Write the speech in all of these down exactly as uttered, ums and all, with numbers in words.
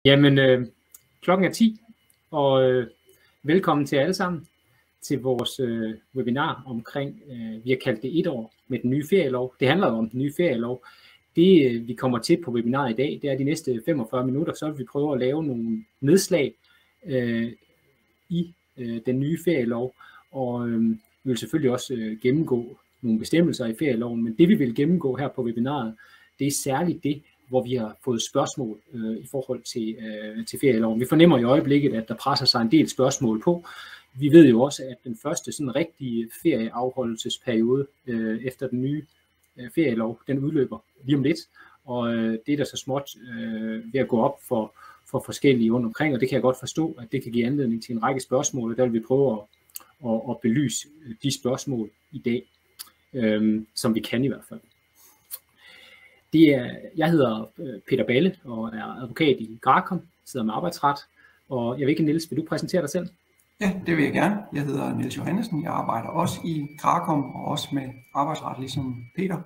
Jamen, øh, klokken er ti, og øh, velkommen til alle sammen til vores øh, webinar omkring, øh, vi har kaldt det et år med den nye ferielov. Det handler jo om den nye ferielov. Det øh, vi kommer til på webinaret i dag, det er de næste femogfyrre minutter, så vil vi prøve at lave nogle nedslag øh, i øh, den nye ferielov, og øh, vi vil selvfølgelig også øh, gennemgå nogle bestemmelser i ferieloven, men det vi vil gennemgå her på webinaret, det er særligt det, hvor vi har fået spørgsmål øh, i forhold til, øh, til ferieloven. Vi fornemmer i øjeblikket, at der presser sig en del spørgsmål på. Vi ved jo også, at den første sådan rigtige ferieafholdelsesperiode øh, efter den nye øh, ferielov, den udløber lige om lidt, og øh, det er der så småt øh, ved at gå op for, for forskellige rundt omkring, og det kan jeg godt forstå, at det kan give anledning til en række spørgsmål, og der vil vi prøve at, at, at belyse de spørgsmål i dag, øh, som vi kan i hvert fald. Det er, jeg hedder Peter Balle og er advokat i Gracom, sidder med arbejdsret, og jeg ved ikke, Niels, vil du præsentere dig selv? Ja, det vil jeg gerne. Jeg hedder Niels Johannesen, jeg arbejder også i Gracom og også med arbejdsret, ligesom Peter.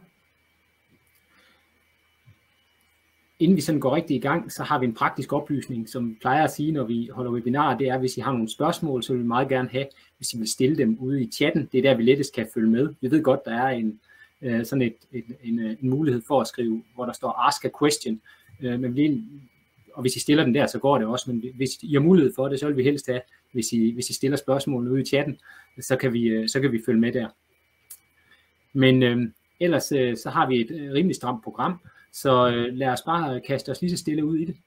Inden vi sådan går rigtig i gang, så har vi en praktisk oplysning, som vi plejer at sige, når vi holder webinarer, det er, hvis I har nogle spørgsmål, så vil vi meget gerne have, hvis I vil stille dem ude i chatten. Det er der, vi lettest kan følge med. Vi ved godt, der er en sådan et, et, en, en mulighed for at skrive, hvor der står ask a question, men lige, og hvis I stiller den der, så går det også, men hvis I har mulighed for det, så vil vi helst have, hvis I, hvis I stiller spørgsmålene ude i chatten, så kan vi, så kan vi følge med der. Men øh, ellers øh, så har vi et øh, rimelig stramt program, så øh, lad os bare kaste os lige så stille ud i det.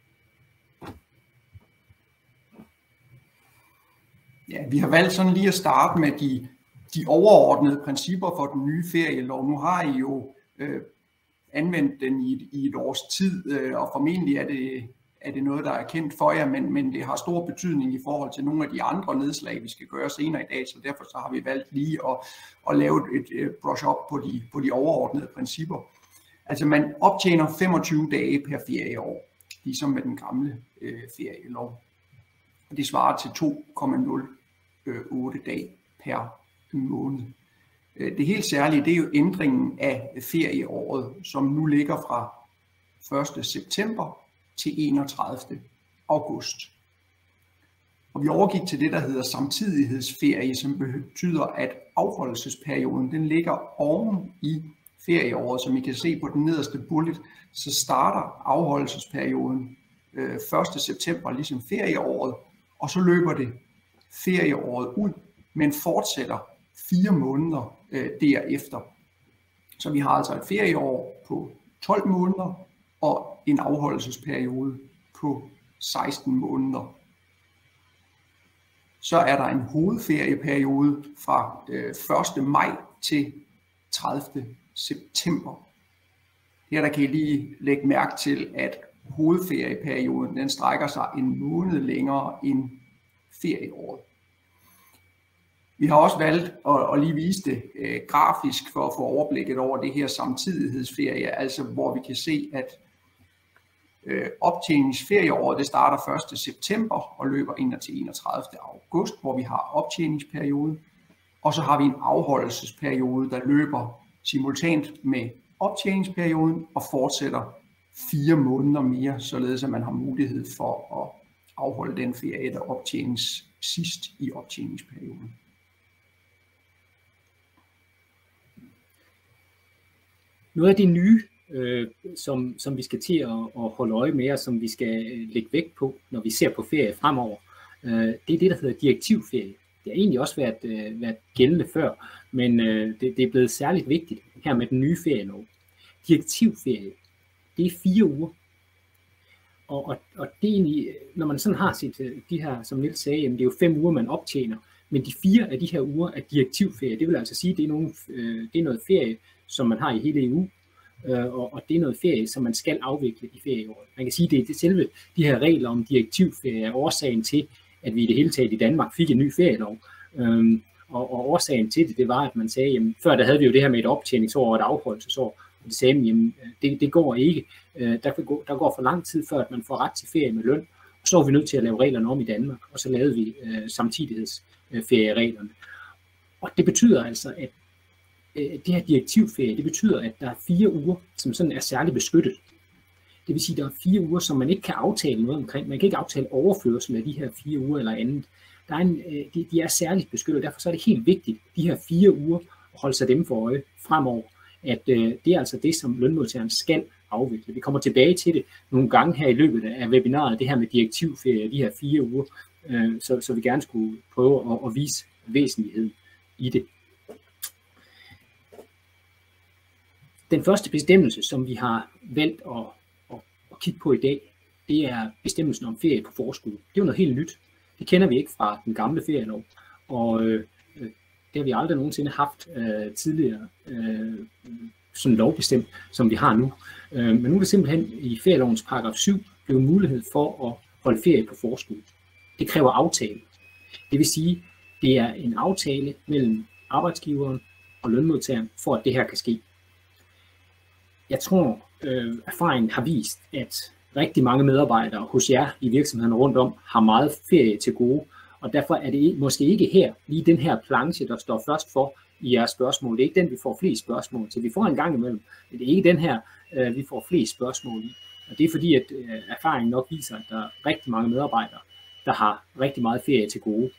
Ja, vi har valgt sådan lige at starte med de De overordnede principper for den nye ferielov. Nu har I jo øh, anvendt den i, i et års tid, øh, og formentlig er det, er det noget, der er kendt for jer, men, men det har stor betydning i forhold til nogle af de andre nedslag, vi skal gøre senere i dag, så derfor så har vi valgt lige at, at lave et, et brush up på de, på de overordnede principper. Altså man optjener femogtyve dage per ferieår, ligesom med den gamle øh, ferielov. Det svarer til to komma nul otte dage per måned. Det helt særlige, det er jo ændringen af ferieåret, som nu ligger fra første september til enogtredivte august. Og vi overgik til det, der hedder samtidighedsferie, som betyder, at afholdelsesperioden den ligger oven i ferieåret. Som I kan se på den nederste bullet, så starter afholdelsesperioden første september, ligesom ferieåret, og så løber det ferieåret ud, men fortsætter fire måneder øh, derefter. Så vi har altså et ferieår på tolv måneder og en afholdelsesperiode på seksten måneder. Så er der en hovedferieperiode fra øh, første maj til tredivte september. Her der kan I lige lægge mærke til, at hovedferieperioden den strækker sig en måned længere end ferieåret. Vi har også valgt at, at lige vise det øh, grafisk for at få overblikket over det her samtidighedsferie, altså hvor vi kan se, at øh, optjeningsferieåret det starter første september og løber ind til enogtredivte august, hvor vi har optjeningsperiode, og så har vi en afholdelsesperiode, der løber simultant med optjeningsperioden og fortsætter fire måneder mere, således at man har mulighed for at afholde den ferie, der optjenes sidst i optjeningsperioden. Noget af det nye, øh, som, som vi skal til at, at holde øje med, og som vi skal lægge vægt på, når vi ser på ferie fremover, øh, det er det, der hedder direktivferie. Det har egentlig også været, øh, været gældende før, men øh, det, det er blevet særligt vigtigt her med den nye ferielov. Direktivferie, det er fire uger. Og, og, og det er egentlig, når man sådan har set de her, som Niels sagde, jamen det er jo fem uger, man optjener, men de fire af de her uger er direktivferie. Det vil altså sige, at det er, nogle, øh, det er noget ferie, som man har i hele E U, øh, og, og det er noget ferie, som man skal afvikle i ferieåret. Man kan sige, at det er det selve de her regler om direktivferie er årsagen til, at vi i det hele taget i Danmark fik en ny ferielov. Øhm, og, og årsagen til det, det var, at man sagde, jamen før der havde vi jo det her med et optjeningsår og et afholdelsesår, og det sagde, jamen det, det går ikke. Øh, der, går, der går for lang tid før, at man får ret til ferie med løn, og så var vi nødt til at lave reglerne om i Danmark, og så lavede vi øh, samtidighedsferiereglerne. Og det betyder altså, at øh, det her direktivferie, det betyder, at der er fire uger, som sådan er særligt beskyttet. Det Det vil sige, at der er fire uger, som man ikke kan aftale noget omkring. Man kan ikke aftale overførsel af de her fire uger eller andet. Der er en, de, de er særligt beskyttet, derfor så er det helt vigtigt, de her fire uger, at holde sig dem for øje fremover, at øh, det er altså det, som lønmodtageren skal afvikle. Vi kommer tilbage til det nogle gange her i løbet af webinaret, det her med direktivferie, de her fire uger, øh, så, så vi gerne skulle prøve at, at vise væsentlighed i det. Den første bestemmelse, som vi har valgt at, at, at kigge på i dag, det er bestemmelsen om ferie på forskud. Det er jo noget helt nyt. Det kender vi ikke fra den gamle ferielov, og øh, det har vi aldrig nogensinde haft øh, tidligere øh, sådan lovbestemt, som vi har nu. Øh, men nu er det simpelthen i ferielovens paragraf syv blevet mulighed for at holde ferie på forskud. Det kræver aftale. Det vil sige, det er en aftale mellem arbejdsgiveren og lønmodtageren, for at det her kan ske. Jeg tror, øh, erfaringen har vist, at rigtig mange medarbejdere hos jer i virksomheden rundt om har meget ferie til gode, og derfor er det måske ikke her, lige den her planche, der står først for i jeres spørgsmål. Det er ikke den, vi får flest spørgsmål til. Vi får en gang imellem, men det er ikke den her, øh, vi får flest spørgsmål i. Og det er fordi, at øh, erfaringen nok viser, at der er rigtig mange medarbejdere, der har rigtig meget ferie til gode.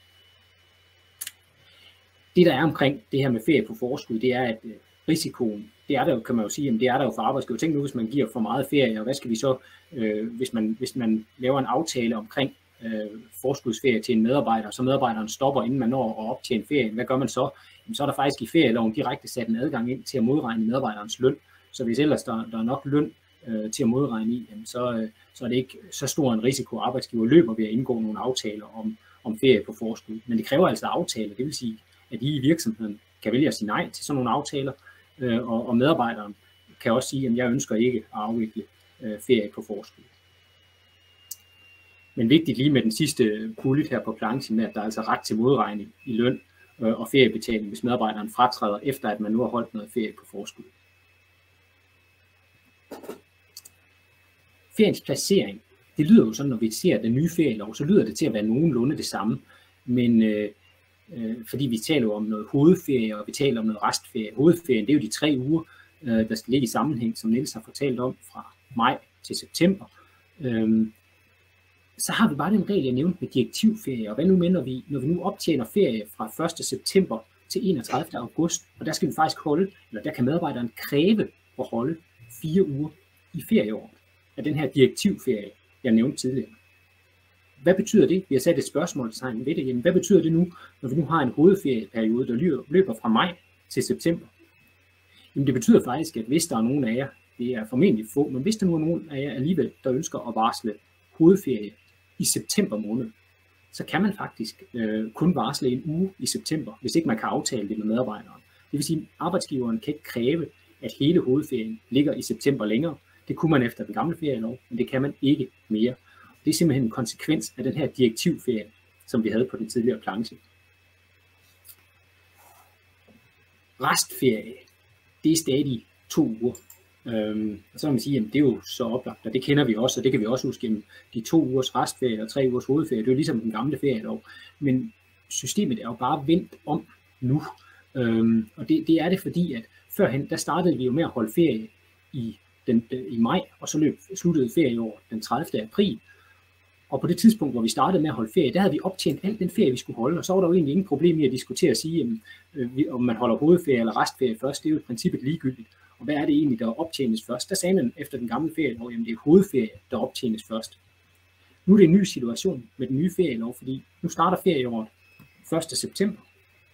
Det, der er omkring det her med ferie på forskud, det er, at øh, risikoen, det er der jo, kan man jo sige, jamen det er der jo for arbejdsgiver. Tænk nu, hvis man giver for meget ferie, og hvad skal vi så, øh, hvis, man, hvis man laver en aftale omkring øh, forskudsferie til en medarbejder, så medarbejderen stopper, inden man når at optjene ferie. Hvad gør man så? Jamen, så er der faktisk i ferieloven direkte sat en adgang ind til at modregne medarbejderens løn. Så hvis ellers der, der er nok løn øh, til at modregne i, jamen, så, øh, så er det ikke så stor en risiko, at arbejdsgiver løber ved at indgå nogle aftaler om, om ferie på forskud. Men det kræver altså aftaler, det vil sige, at I i virksomheden kan vælge at sige nej til sådan nogle aftaler, øh, og, og medarbejderen kan også sige, at jeg ønsker ikke at afvikle øh, ferie på forskud. Men vigtigt lige med den sidste bullet her på planchen, at der er altså ret til modregning i løn øh, og feriebetaling, hvis medarbejderen fratræder, efter at man nu har holdt noget ferie på forskud. Feriens placering, det lyder jo sådan, når vi ser den nye ferielov, så lyder det til at være nogenlunde det samme, men øh, øh, fordi vi taler jo om noget hovedferie, og vi taler om noget restferie. Hovedferien, det er jo de tre uger, øh, der skal ligge i sammenhæng, som Niels har fortalt om, fra maj til september. Øh, Så har vi bare den regel, jeg nævnte med direktivferie, og hvad nu mener vi, når vi nu optjener ferie fra første september til enogtredivte august, og der skal vi faktisk holde, eller der kan medarbejderen kræve at holde fire uger i ferieåret af den her direktivferie, jeg nævnte tidligere. Hvad betyder det? Vi har sat et spørgsmålstegn ved det. Jamen, hvad betyder det nu, når vi nu har en hovedferieperiode, der løber fra maj til september? Jamen, det betyder faktisk, at hvis der er nogen af jer, det er formentlig få, men hvis der nu er nogen af jer alligevel, der ønsker at varsle hovedferie i september måned, så kan man faktisk øh, kun varsle en uge i september, hvis ikke man kan aftale det med medarbejderen. Det vil sige, at arbejdsgiveren kan ikke kræve, at hele hovedferien ligger i september længere. Det kunne man efter den gamle ferielov, men det kan man ikke mere. Det er simpelthen en konsekvens af den her direktivferie, som vi havde på den tidligere planche. Restferie, det er stadig to uger. Øhm, og så kan man sige, at det er jo så oplagt, og det kender vi også, og det kan vi også huske, at de to ugers restferie og tre ugers hovedferie, det er jo ligesom den gamle ferielov. Men systemet er jo bare vendt om nu, øhm, og det, det er det fordi, at førhen, der startede vi jo med at holde ferie i, den, i maj, og så løb, sluttede ferieåret den tredivte april. Og på det tidspunkt, hvor vi startede med at holde ferie, der havde vi optjent alt den ferie, vi skulle holde, og så var der jo egentlig ingen problem i at diskutere og sige, jamen, øh, om man holder hovedferie eller restferie først. Det er jo i princippet ligegyldigt. Og hvad er det egentlig, der optjenes først? Der sagde man efter den gamle ferielov, at det er hovedferie, der optjenes først. Nu er det en ny situation med den nye ferielov, fordi nu starter ferieåret første september.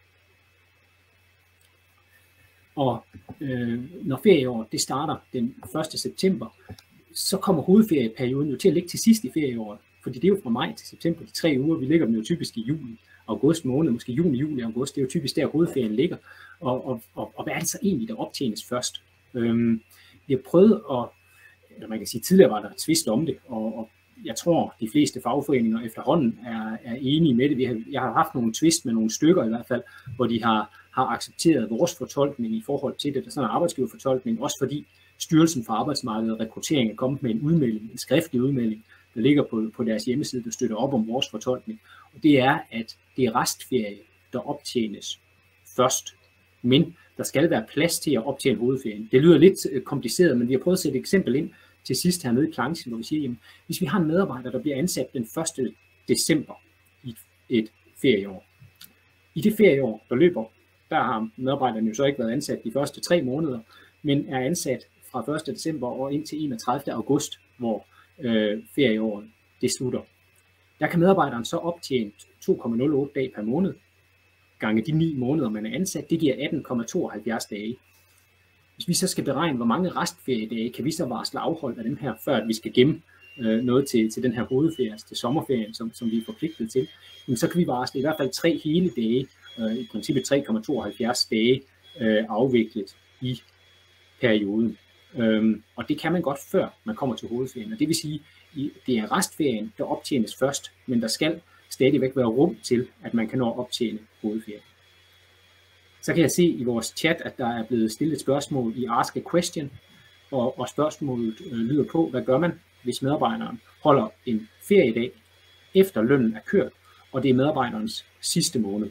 Og øh, når ferieåret det starter den første september, så kommer hovedferieperioden jo til at ligge til sidst i ferieåret. Fordi det er jo fra maj til september, de tre uger, vi ligger dem jo typisk i juli, august måned, måske juni, juli, august, det er jo typisk der hovedferien ligger. Og, og, og, og hvad er det så egentlig, der optjenes først? Øhm, vi har prøvet at, eller man kan sige, tidligere var der tvist om det, og, og jeg tror, de fleste fagforeninger efterhånden er, er enige med det. Vi har, jeg har haft nogle tvist med nogle stykker i hvert fald, hvor de har, har accepteret vores fortolkning i forhold til det, der er sådan en arbejdsgiverfortolkning, også fordi Styrelsen for Arbejdsmarked og Rekruttering er kommet med en udmelding, en skriftlig udmelding, der ligger på, på deres hjemmeside, der støtter op om vores fortolkning. Og det er, at det er restferie, der optjenes først. Men der skal være plads til at optjene hovedferien. Det lyder lidt kompliceret, men vi har prøvet at sætte et eksempel ind til sidst hernede i planchen, hvor vi siger, jamen, hvis vi har en medarbejder, der bliver ansat den første december i et ferieår. I det ferieår, der løber, der har medarbejderne jo så ikke været ansat de første tre måneder, men er ansat fra første december og indtil enogtredivte august, hvor øh, ferieåret det slutter. Der kan medarbejderen så optjene to komma nul otte dage per måned, gange de ni måneder, man er ansat, det giver atten komma tooghalvfjerds dage. Hvis vi så skal beregne, hvor mange restferiedage kan vi så varsle afholdt af dem her, før at vi skal gemme øh, noget til, til den her hovedferie, altså til sommerferien, som, som vi er forpligtet til, men så kan vi varsle i hvert fald tre hele dage, øh, i princippet tre komma tooghalvfjerds dage øh, afviklet i perioden. Øhm, og det kan man godt, før man kommer til hovedferien. Og det vil sige, at det er restferien, der optjenes først, men der skal stadigvæk være rum til, at man kan nå at optjene hovedferien. Så kan jeg se i vores chat, at der er blevet stillet et spørgsmål i Ask a Question, og, og spørgsmålet øh, lyder på, hvad gør man, hvis medarbejderen holder en feriedag efter lønnen er kørt, og det er medarbejderens sidste måned.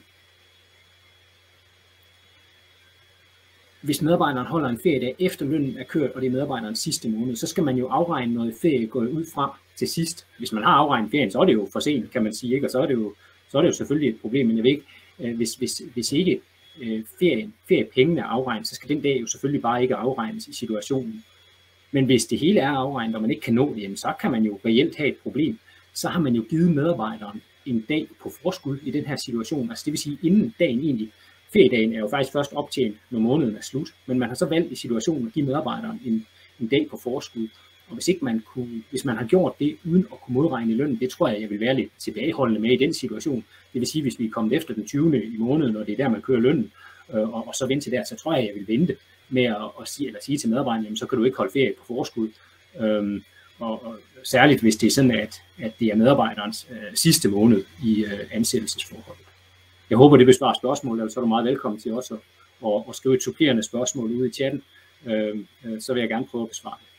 Hvis medarbejderen holder en feriedag efter lønnen er kørt, og det er medarbejderens sidste måned, så skal man jo afregne noget ferie gået ud frem til sidst. Hvis man har afregnet ferien, så er det jo for sent, kan man sige, ikke? Og så er det jo, så er det jo selvfølgelig et problem, men jeg ved ikke, hvis, hvis, hvis ikke ferien, feriepengene er afregnet, så skal den dag jo selvfølgelig bare ikke afregnes i situationen. Men hvis det hele er afregnet, og man ikke kan nå det, jamen, så kan man jo reelt have et problem. Så har man jo givet medarbejderen en dag på forskud i den her situation. Altså det vil sige, inden dagen egentlig, feriedagen er jo faktisk først optjent, når måneden er slut, men man har så valgt i situationen at give medarbejderen en, en dag på forskud. Og hvis ikke man kunne, hvis man har gjort det uden at kunne modregne lønnen, det tror jeg, jeg vil være lidt tilbageholdende med i den situation. Det vil sige, hvis vi er kommet efter den tyvende i måneden, og det er der, man kører lønnen, øh, og, og så vente til der, så tror jeg, jeg vil vente med at, at sige, eller sige til medarbejderen, jamen, så kan du ikke holde ferie på forskud. Øhm, og, og særligt hvis det er sådan, at, at det er medarbejderens øh, sidste måned i øh, ansættelsesforholdet. Jeg håber, det besvarer spørgsmålet, og så er du meget velkommen til også at, at, at skrive et supplerende spørgsmål ude i chatten. Øh, øh, så vil jeg gerne prøve at besvare det.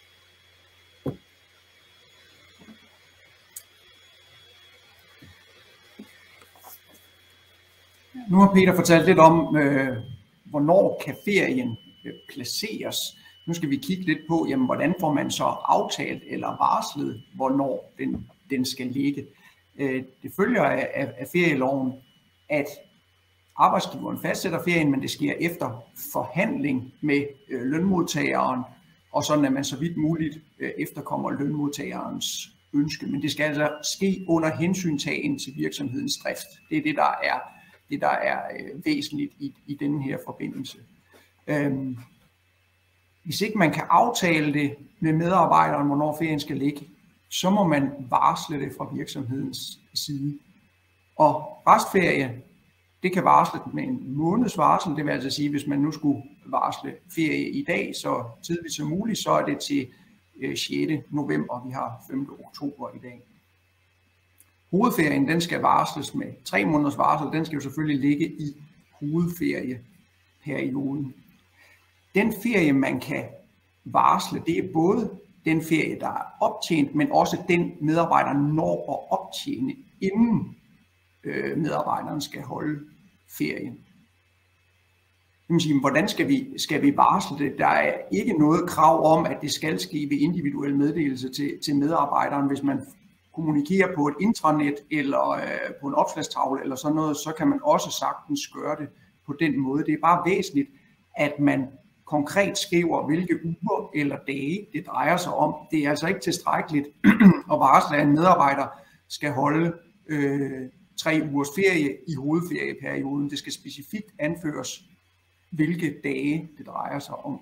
Nu har Peter fortalt lidt om, øh, hvornår kan ferien øh, placeres. Nu skal vi kigge lidt på, jamen, hvordan får man så aftalt eller varslet, hvornår den, den skal ligge. Øh, det følger af, af, af ferieloven, at arbejdsgiveren fastsætter ferien, men det sker efter forhandling med øh, lønmodtageren, og sådan at man så vidt muligt øh, efterkommer lønmodtagerens ønske. Men det skal altså ske under hensyntagen til virksomhedens drift. Det er det, der er det, der er øh, væsentligt i, i denne her forbindelse. Øhm, hvis ikke man kan aftale det med medarbejderen, hvornår ferien skal ligge, så må man varsle det fra virksomhedens side. Og restferie, det kan varsle med en måneds varsel, det vil altså sige, hvis man nu skulle varsle ferie i dag, så tidligt som muligt, så er det til øh, sjette november, vi har femte oktober i dag. Hovedferien, den skal varsles med tre måneders varsel, den skal jo selvfølgelig ligge i hovedferieperioden. Den ferie, man kan varsle, det er både den ferie, der er optjent, men også den medarbejderen når at optjene, inden øh, medarbejderen skal holde ferien. Hvordan skal vi, skal vi varsle det? Der er ikke noget krav om, at det skal ske ved individuel meddelelse til, til medarbejderen. Hvis man kommunikerer på et intranet eller øh, på en opslagstavle eller sådan noget, så kan man også sagtens gøre det på den måde. Det er bare væsentligt, at man konkret skriver, hvilke uger eller dage det drejer sig om. Det er altså ikke tilstrækkeligt at varsle, at en medarbejder skal holde øh, tre ugers ferie i hovedferieperioden. Det skal specifikt anføres, hvilke dage det drejer sig om.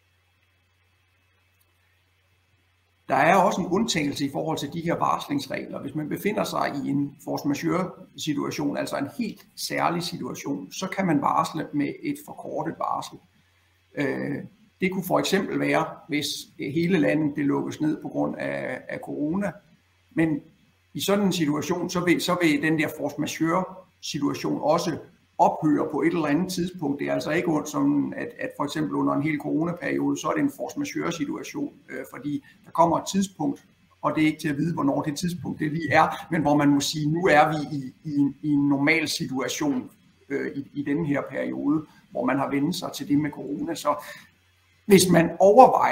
Der er også en undtagelse i forhold til de her varslingsregler. Hvis man befinder sig i en force majeure situation, altså en helt særlig situation, så kan man varsle med et forkortet varsel. Det kunne for eksempel være, hvis hele landet det lukkes ned på grund af, af corona. Men i sådan en situation, så vil, så vil den der force majeure situation også ophøre på et eller andet tidspunkt. Det er altså ikke som, at, at for eksempel under en hel coronaperiode, så er det en force majeure situation, øh, fordi der kommer et tidspunkt, og det er ikke til at vide, hvornår det tidspunkt det lige er, men hvor man må sige, nu er vi i, i, en, i en normal situation øh, i, i denne her periode, hvor man har vendt sig til det med corona. Så hvis man overvejer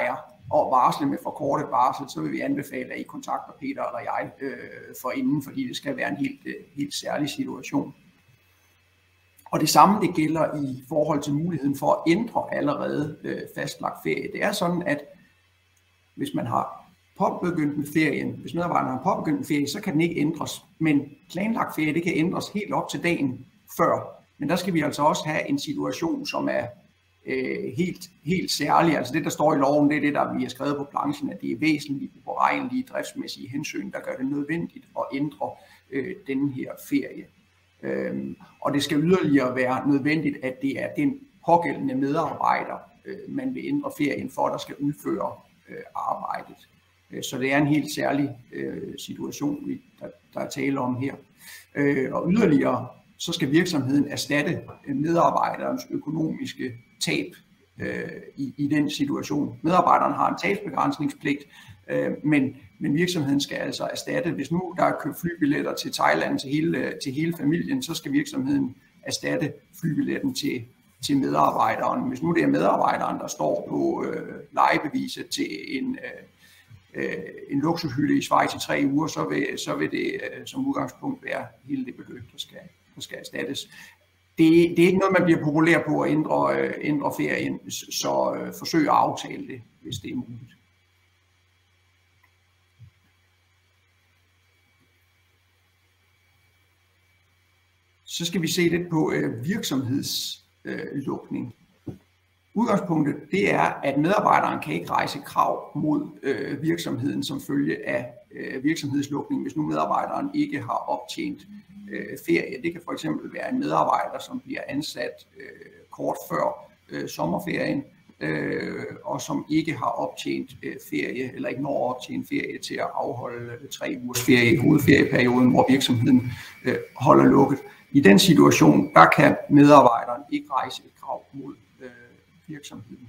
at varsle med forkortet varsel, så vil vi anbefale, at I kontakter Peter eller jeg øh, for inden, fordi det skal være en helt, øh, helt særlig situation. Og det samme det gælder i forhold til muligheden for at ændre allerede øh, fastlagt ferie. Det er sådan, at hvis man har påbegyndt med ferien, hvis medarbejderen har påbegyndt med ferie, så kan den ikke ændres. Men planlagt ferie, det kan ændres helt op til dagen før. Men der skal vi altså også have en situation, som er øh, helt, helt særlig. Altså det, der står i loven, det er det, der vi har skrevet på planchen, at det er væsentlige, uberegnelige, driftsmæssige hensyn, der gør det nødvendigt at ændre øh, denne her ferie. Øhm, og det skal yderligere være nødvendigt, at det er den pågældende medarbejder, øh, man vil ændre ferien for, der skal udføre øh, arbejdet. Så det er en helt særlig øh, situation, vi, der, der er tale om her. Øh, og yderligere, så skal virksomheden erstatte medarbejderens økonomiske tab øh, i, i den situation. Medarbejderen har en tabsbegrænsningspligt, øh, men, men virksomheden skal altså erstatte. Hvis nu der er købt flybilletter til Thailand til hele, til hele familien, så skal virksomheden erstatte flybilletten til, til medarbejderen. Hvis nu det er medarbejderen, der står på øh, lejebeviset til en øh, en luksushytte i Schweiz i tre uger, så vil, så vil det som udgangspunkt være hele det beløb, der skal, der skal erstattes. Det, det er ikke noget, man bliver populær på at ændre, ændre ferien, så forsøg at aftale det, hvis det er muligt. Så skal vi se lidt på virksomhedslukning. Udgangspunktet det er, at medarbejderen kan ikke rejse krav mod øh, virksomheden som følge af øh, virksomhedslukning, hvis nu medarbejderen ikke har optjent øh, ferie. Det kan for eksempel være en medarbejder, som bliver ansat øh, kort før øh, sommerferien, øh, og som ikke har optjent øh, ferie, eller ikke når at optjene ferie til at afholde øh, tre ugers ferie i hovedferieperioden, hvor virksomheden øh, holder lukket. I den situation, der kan medarbejderen ikke rejse et krav mod virksomheden.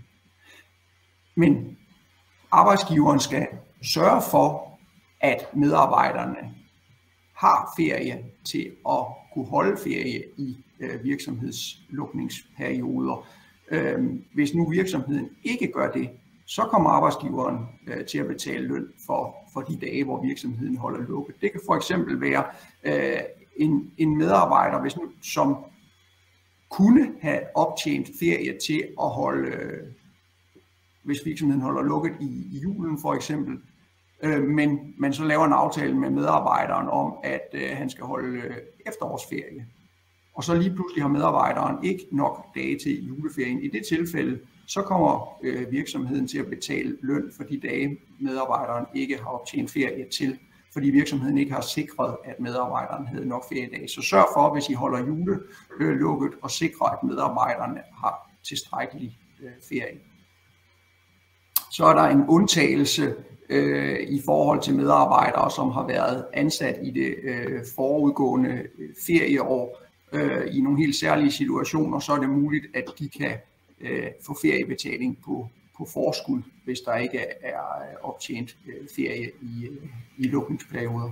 Men arbejdsgiveren skal sørge for, at medarbejderne har ferie til at kunne holde ferie i øh, virksomhedslukningsperioder. Øh, hvis nu virksomheden ikke gør det, så kommer arbejdsgiveren øh, til at betale løn for, for de dage, hvor virksomheden holder lukket. Det kan for eksempel være øh, en, en medarbejder, hvis nu, som kunne have optjent ferie til at holde, øh, hvis virksomheden holder lukket i, i julen for eksempel, øh, men man så laver en aftale med medarbejderen om, at øh, han skal holde øh, efterårsferie. Og så lige pludselig har medarbejderen ikke nok dage til juleferien. I det tilfælde, så kommer øh, virksomheden til at betale løn for de dage, medarbejderen ikke har optjent ferie til, fordi virksomheden ikke har sikret, at medarbejderen havde nok feriedage. Så sørg for, hvis I holder julelukket, og sikre, at medarbejderne har tilstrækkelig øh, ferie. Så er der en undtagelse øh, i forhold til medarbejdere, som har været ansat i det øh, forudgående ferieår øh, i nogle helt særlige situationer. Så er det muligt, at de kan øh, få feriebetaling på på forskud, hvis der ikke er optjent ferie i, i lukningsperioder.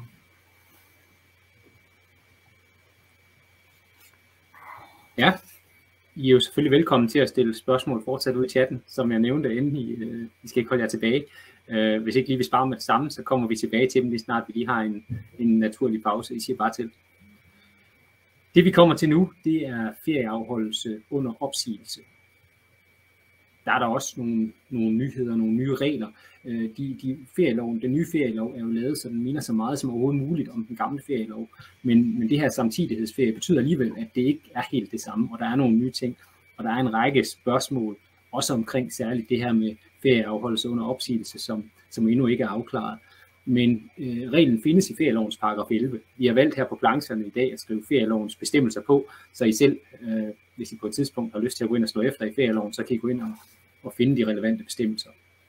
Ja, I er jo selvfølgelig velkommen til at stille spørgsmål fortsat ud i chatten, som jeg nævnte inden I, I skal ikke holde jer tilbage. Hvis ikke lige vil spare med det samme, så kommer vi tilbage til dem lige snart, vi lige har en, en naturlig pause. I siger bare til. Det vi kommer til nu, det er ferieafholdelse under opsigelse. Der er der også nogle, nogle nyheder, nogle nye regler. De, de ferieloven, den nye ferielov er jo lavet, så den minder så meget som overhovedet muligt om den gamle ferielov. Men, men det her samtidighedsferie betyder alligevel, at det ikke er helt det samme, og der er nogle nye ting. Og der er en række spørgsmål, også omkring særligt det her med ferieafholdelse under opsigelse, som, som endnu ikke er afklaret. Men øh, reglen findes i ferielovens paragraf elleve. Vi har valgt her på plancherne i dag at skrive ferielovens bestemmelser på, så I selv, øh, hvis I på et tidspunkt har lyst til at gå ind og slå efter i ferieloven, så kan I gå ind og, og finde de relevante bestemmelser.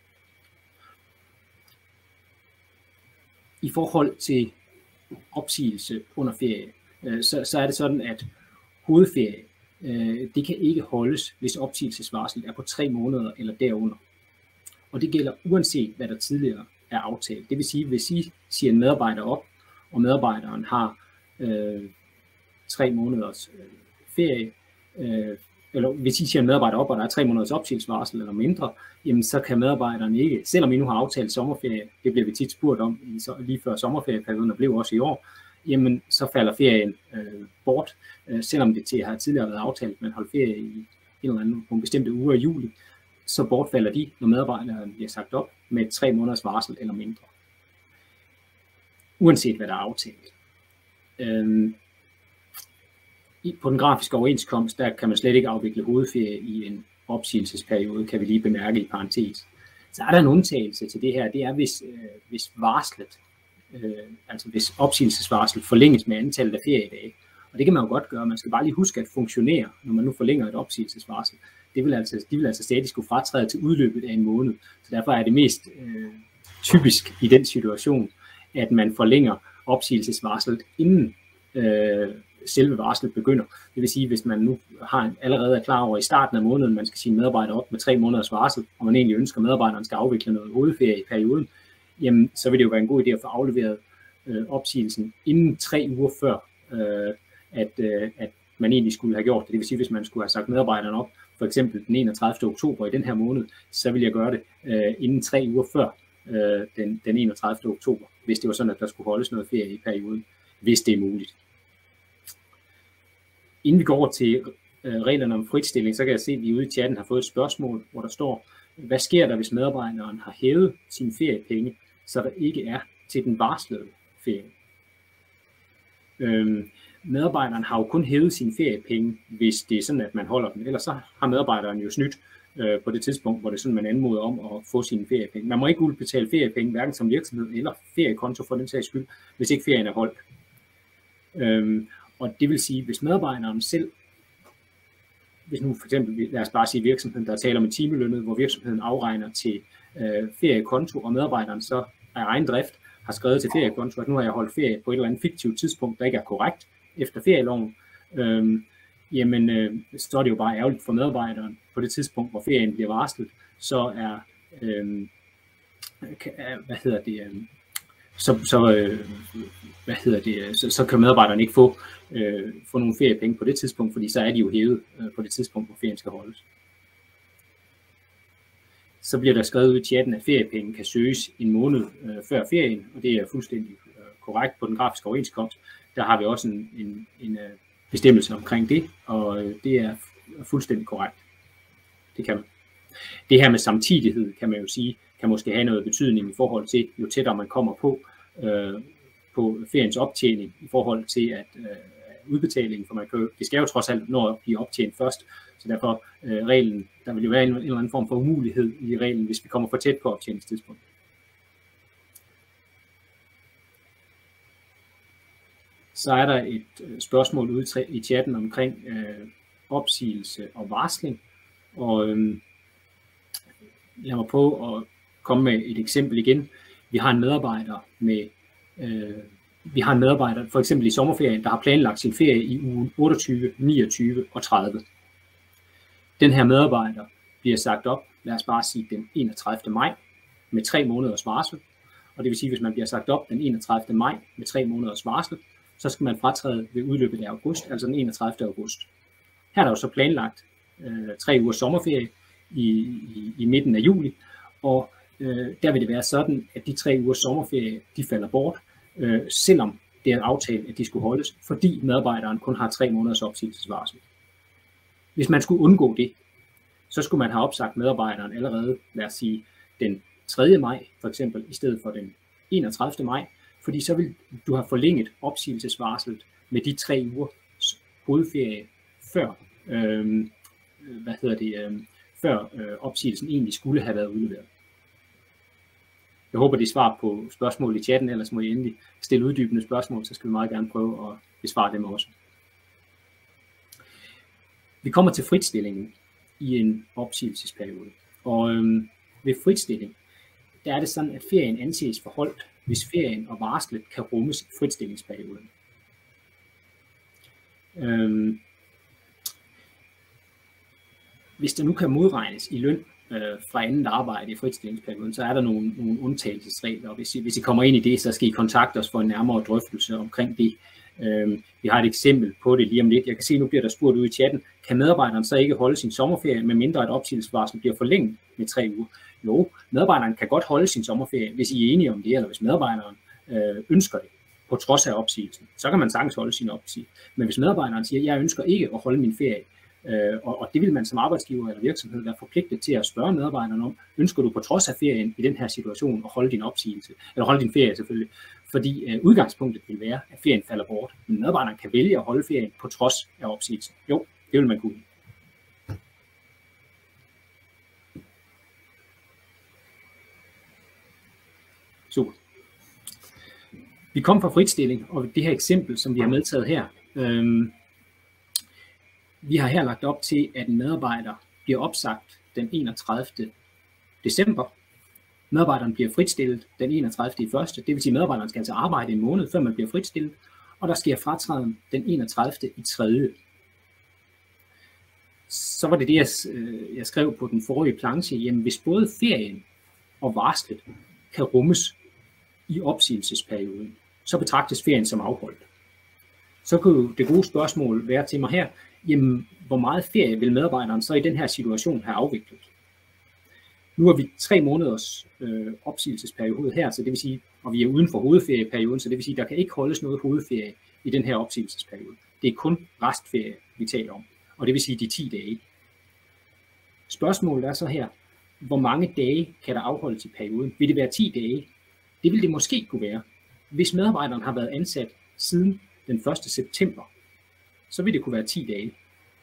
I forhold til opsigelse under ferie, øh, så, så er det sådan, at hovedferie, øh, det kan ikke holdes, hvis opsigelsesvarsel er på tre måneder eller derunder. Og det gælder uanset, hvad der tidligere er aftalt. Det vil sige, hvis I siger en medarbejder op, og medarbejderen har øh, tre måneders øh, ferie, øh, eller hvis I siger en medarbejder op, og der er tre måneders opsigelsesvarsel eller mindre, jamen så kan medarbejderen ikke, selvom I nu har aftalt sommerferie, det bliver vi tit spurgt om lige før sommerferieperioden, og blev også i år, jamen så falder ferien øh, bort, øh, selvom det til har tidligere været aftalt, at man holder ferie i en eller anden på en bestemte uge i juli, så bortfalder de, når medarbejderen bliver sagt op med tre måneders varsel eller mindre. Uanset hvad der er aftalt. Øhm, på den grafiske overenskomst, der kan man slet ikke afvikle hovedferie i en opsigelsesperiode, kan vi lige bemærke i parentes. Så er der en undtagelse til det her, det er hvis, øh, hvis varslet, øh, altså hvis opsigelsesvarsel forlænges med antallet af feriedage. Og det kan man jo godt gøre, man skal bare lige huske at funktionere, når man nu forlænger et opsigelsesvarsel. Det vil altså, de vil altså stadig skulle fratræde til udløbet af en måned. Så derfor er det mest øh, typisk i den situation, at man forlænger opsigelsesvarslet inden øh, selve varslet begynder. Det vil sige, hvis man nu har allerede er klar over i starten af måneden, man skal sige medarbejder op med tre måneders varsel, og man egentlig ønsker, at medarbejderen skal afvikle noget hovedferie i perioden, jamen så vil det jo være en god idé at få afleveret øh, opsigelsen inden tre uger før, øh, at, øh, at man egentlig skulle have gjort det. Det vil sige, hvis man skulle have sagt medarbejderen op, for eksempel den enogtredivte oktober i den her måned, så vil jeg gøre det øh, inden tre uger før øh, den, den enogtredivte oktober, hvis det var sådan, at der skulle holdes noget ferie i perioden, hvis det er muligt. Inden vi går over til øh, reglerne om fritstilling, så kan jeg se, at vi ude i chatten har fået et spørgsmål, hvor der står, hvad sker der, hvis medarbejderen har hævet sine feriepenge, så der ikke er til den varslede ferie? Øhm, medarbejderen har jo kun hævet sine feriepenge, hvis det er sådan, at man holder dem. Ellers så har medarbejderen jo snydt øh, på det tidspunkt, hvor det er sådan, man anmoder om at få sine feriepenge. Man må ikke udbetale feriepenge, hverken som virksomhed eller feriekonto for den sags skyld, hvis ikke ferien er holdt. Øhm, og det vil sige, hvis medarbejderen selv, hvis nu for eksempel, lad os bare sige virksomheden, der taler med timelønnet, hvor virksomheden afregner til øh, feriekonto, og medarbejderen så af egen drift har skrevet til feriekonto, at nu har jeg holdt ferie på et eller andet fiktivt tidspunkt, der ikke er korrekt efter ferieloven, øhm, jamen øh, så er det jo bare ærgerligt for medarbejderen på det tidspunkt, hvor ferien bliver varslet, så er, øh, hvad hedder det, øh, så, så, øh, hvad hedder det, så, så kan medarbejderen ikke få, øh, få nogle feriepenge på det tidspunkt, fordi så er de jo hævet øh, på det tidspunkt, hvor ferien skal holdes. Så bliver der skrevet ud i chatten, at feriepenge kan søges en måned øh, før ferien, og det er fuldstændig øh, korrekt på den grafiske overenskomst. Der har vi også en, en, en øh, bestemmelse omkring det, og øh, det er fuldstændig korrekt. Det kan man. Det her med samtidighed, kan man jo sige, kan måske have noget betydning i forhold til, jo tættere man kommer på, øh, på feriens optjening, i forhold til at øh, udbetalingen, for man kan, det skal jo trods alt nå at blive optjent først, så derfor øh, reglen, der vil jo være en, en eller anden form for umulighed i reglen, hvis vi kommer for tæt på optjeningstidspunkt. Så er der et øh, spørgsmål ude i chatten omkring øh, opsigelse og varsling, og øh, lad mig prøve at komme med et eksempel igen. Vi har en medarbejder med øh, vi har en medarbejder for eksempel i sommerferien, der har planlagt sin ferie i uge otteogtyve, niogtyve og tredive. Den her medarbejder bliver sagt op, lad os bare sige den enogtredivte maj med tre måneders varsel. Og det vil sige, hvis man bliver sagt op den enogtredivte maj med tre måneders varsel, så skal man fratræde ved udløbet af august, altså den enogtredivte august. Her er der jo så planlagt øh, tre ugers sommerferie i, i, i midten af juli, og øh, der vil det være sådan, at de tre ugers sommerferie, de falder bort, øh, selvom det er aftalt, at de skulle holdes, fordi medarbejderen kun har tre måneders opsigelsesvarsel. Hvis man skulle undgå det, så skulle man have opsagt medarbejderen allerede, lad os sige, den tredje maj, for eksempel, i stedet for den enogtredivte maj, fordi så vil du have forlænget opsigelsesvarslet med de tre ugers hovedferie før, øh, hvad hedder det, øh, før øh, opsigelsen egentlig skulle have været udleveret. Jeg håber, det er svar på spørgsmål i chatten, ellers må I endelig stille uddybende spørgsmål, så skal vi meget gerne prøve at besvare dem også. Vi kommer til fritstillingen i en opsigelsesperiode, og øhm, ved fritstilling, der er det sådan, at ferien anses for holdt, hvis ferien og varslet kan rummes i fritstillingsperioden. Øhm, hvis der nu kan modregnes i løn øh, fra andet arbejde i fritstillingsperioden, så er der nogle, nogle undtagelsesregler, og hvis I, hvis I kommer ind i det, så skal I kontakte os for en nærmere drøftelse omkring det. Øhm, vi har et eksempel på det lige om lidt. Jeg kan se, nu bliver der spurgt ud i chatten, kan medarbejderen så ikke holde sin sommerferie, medmindre et opsigelsesvarsel bliver forlænget med tre uger? Jo, medarbejderen kan godt holde sin sommerferie, hvis I er enige om det, eller hvis medarbejderen øh, ønsker det, på trods af opsigelsen. Så kan man sagtens holde sin opsigelse. Men hvis medarbejderen siger, jeg ønsker ikke at holde min ferie, øh, og, og det vil man som arbejdsgiver eller virksomhed være forpligtet til at spørge medarbejderen om, ønsker du på trods af ferien i den her situation at holde din opsigelse, eller holde din ferie selvfølgelig, fordi øh, udgangspunktet vil være, at ferien falder bort. Men medarbejderen kan vælge at holde ferien på trods af opsigelsen. Jo, det vil man kunne. Super. Vi kom fra fritstilling, og det her eksempel, som vi har medtaget her, øhm, vi har her lagt op til, at en medarbejder bliver opsagt den enogtredivte december. Medarbejderen bliver fritstillet den enogtredivte i første. Det vil sige, at medarbejderen skal altså arbejde en måned, før man bliver fritstillet, og der sker fratræden den enogtredivte i tredje. Så var det det, jeg, jeg skrev på den forrige planche. Jamen, hvis både ferien og varslet kan rummes i opsigelsesperioden, så betragtes ferien som afholdt. Så kunne det gode spørgsmål være til mig her, jamen, hvor meget ferie vil medarbejderen så i den her situation have afviklet? Nu er vi tre måneders øh, opsigelsesperiode her, så det vil sige, og vi er uden for hovedferieperioden, så det vil sige, der kan ikke holdes noget hovedferie i den her opsigelsesperiode. Det er kun restferie, vi taler om, og det vil sige de ti dage. Spørgsmålet er så her, hvor mange dage kan der afholdes i perioden? Vil det være ti dage? Det vil det måske kunne være. Hvis medarbejderen har været ansat siden den første september, så vil det kunne være ti dage.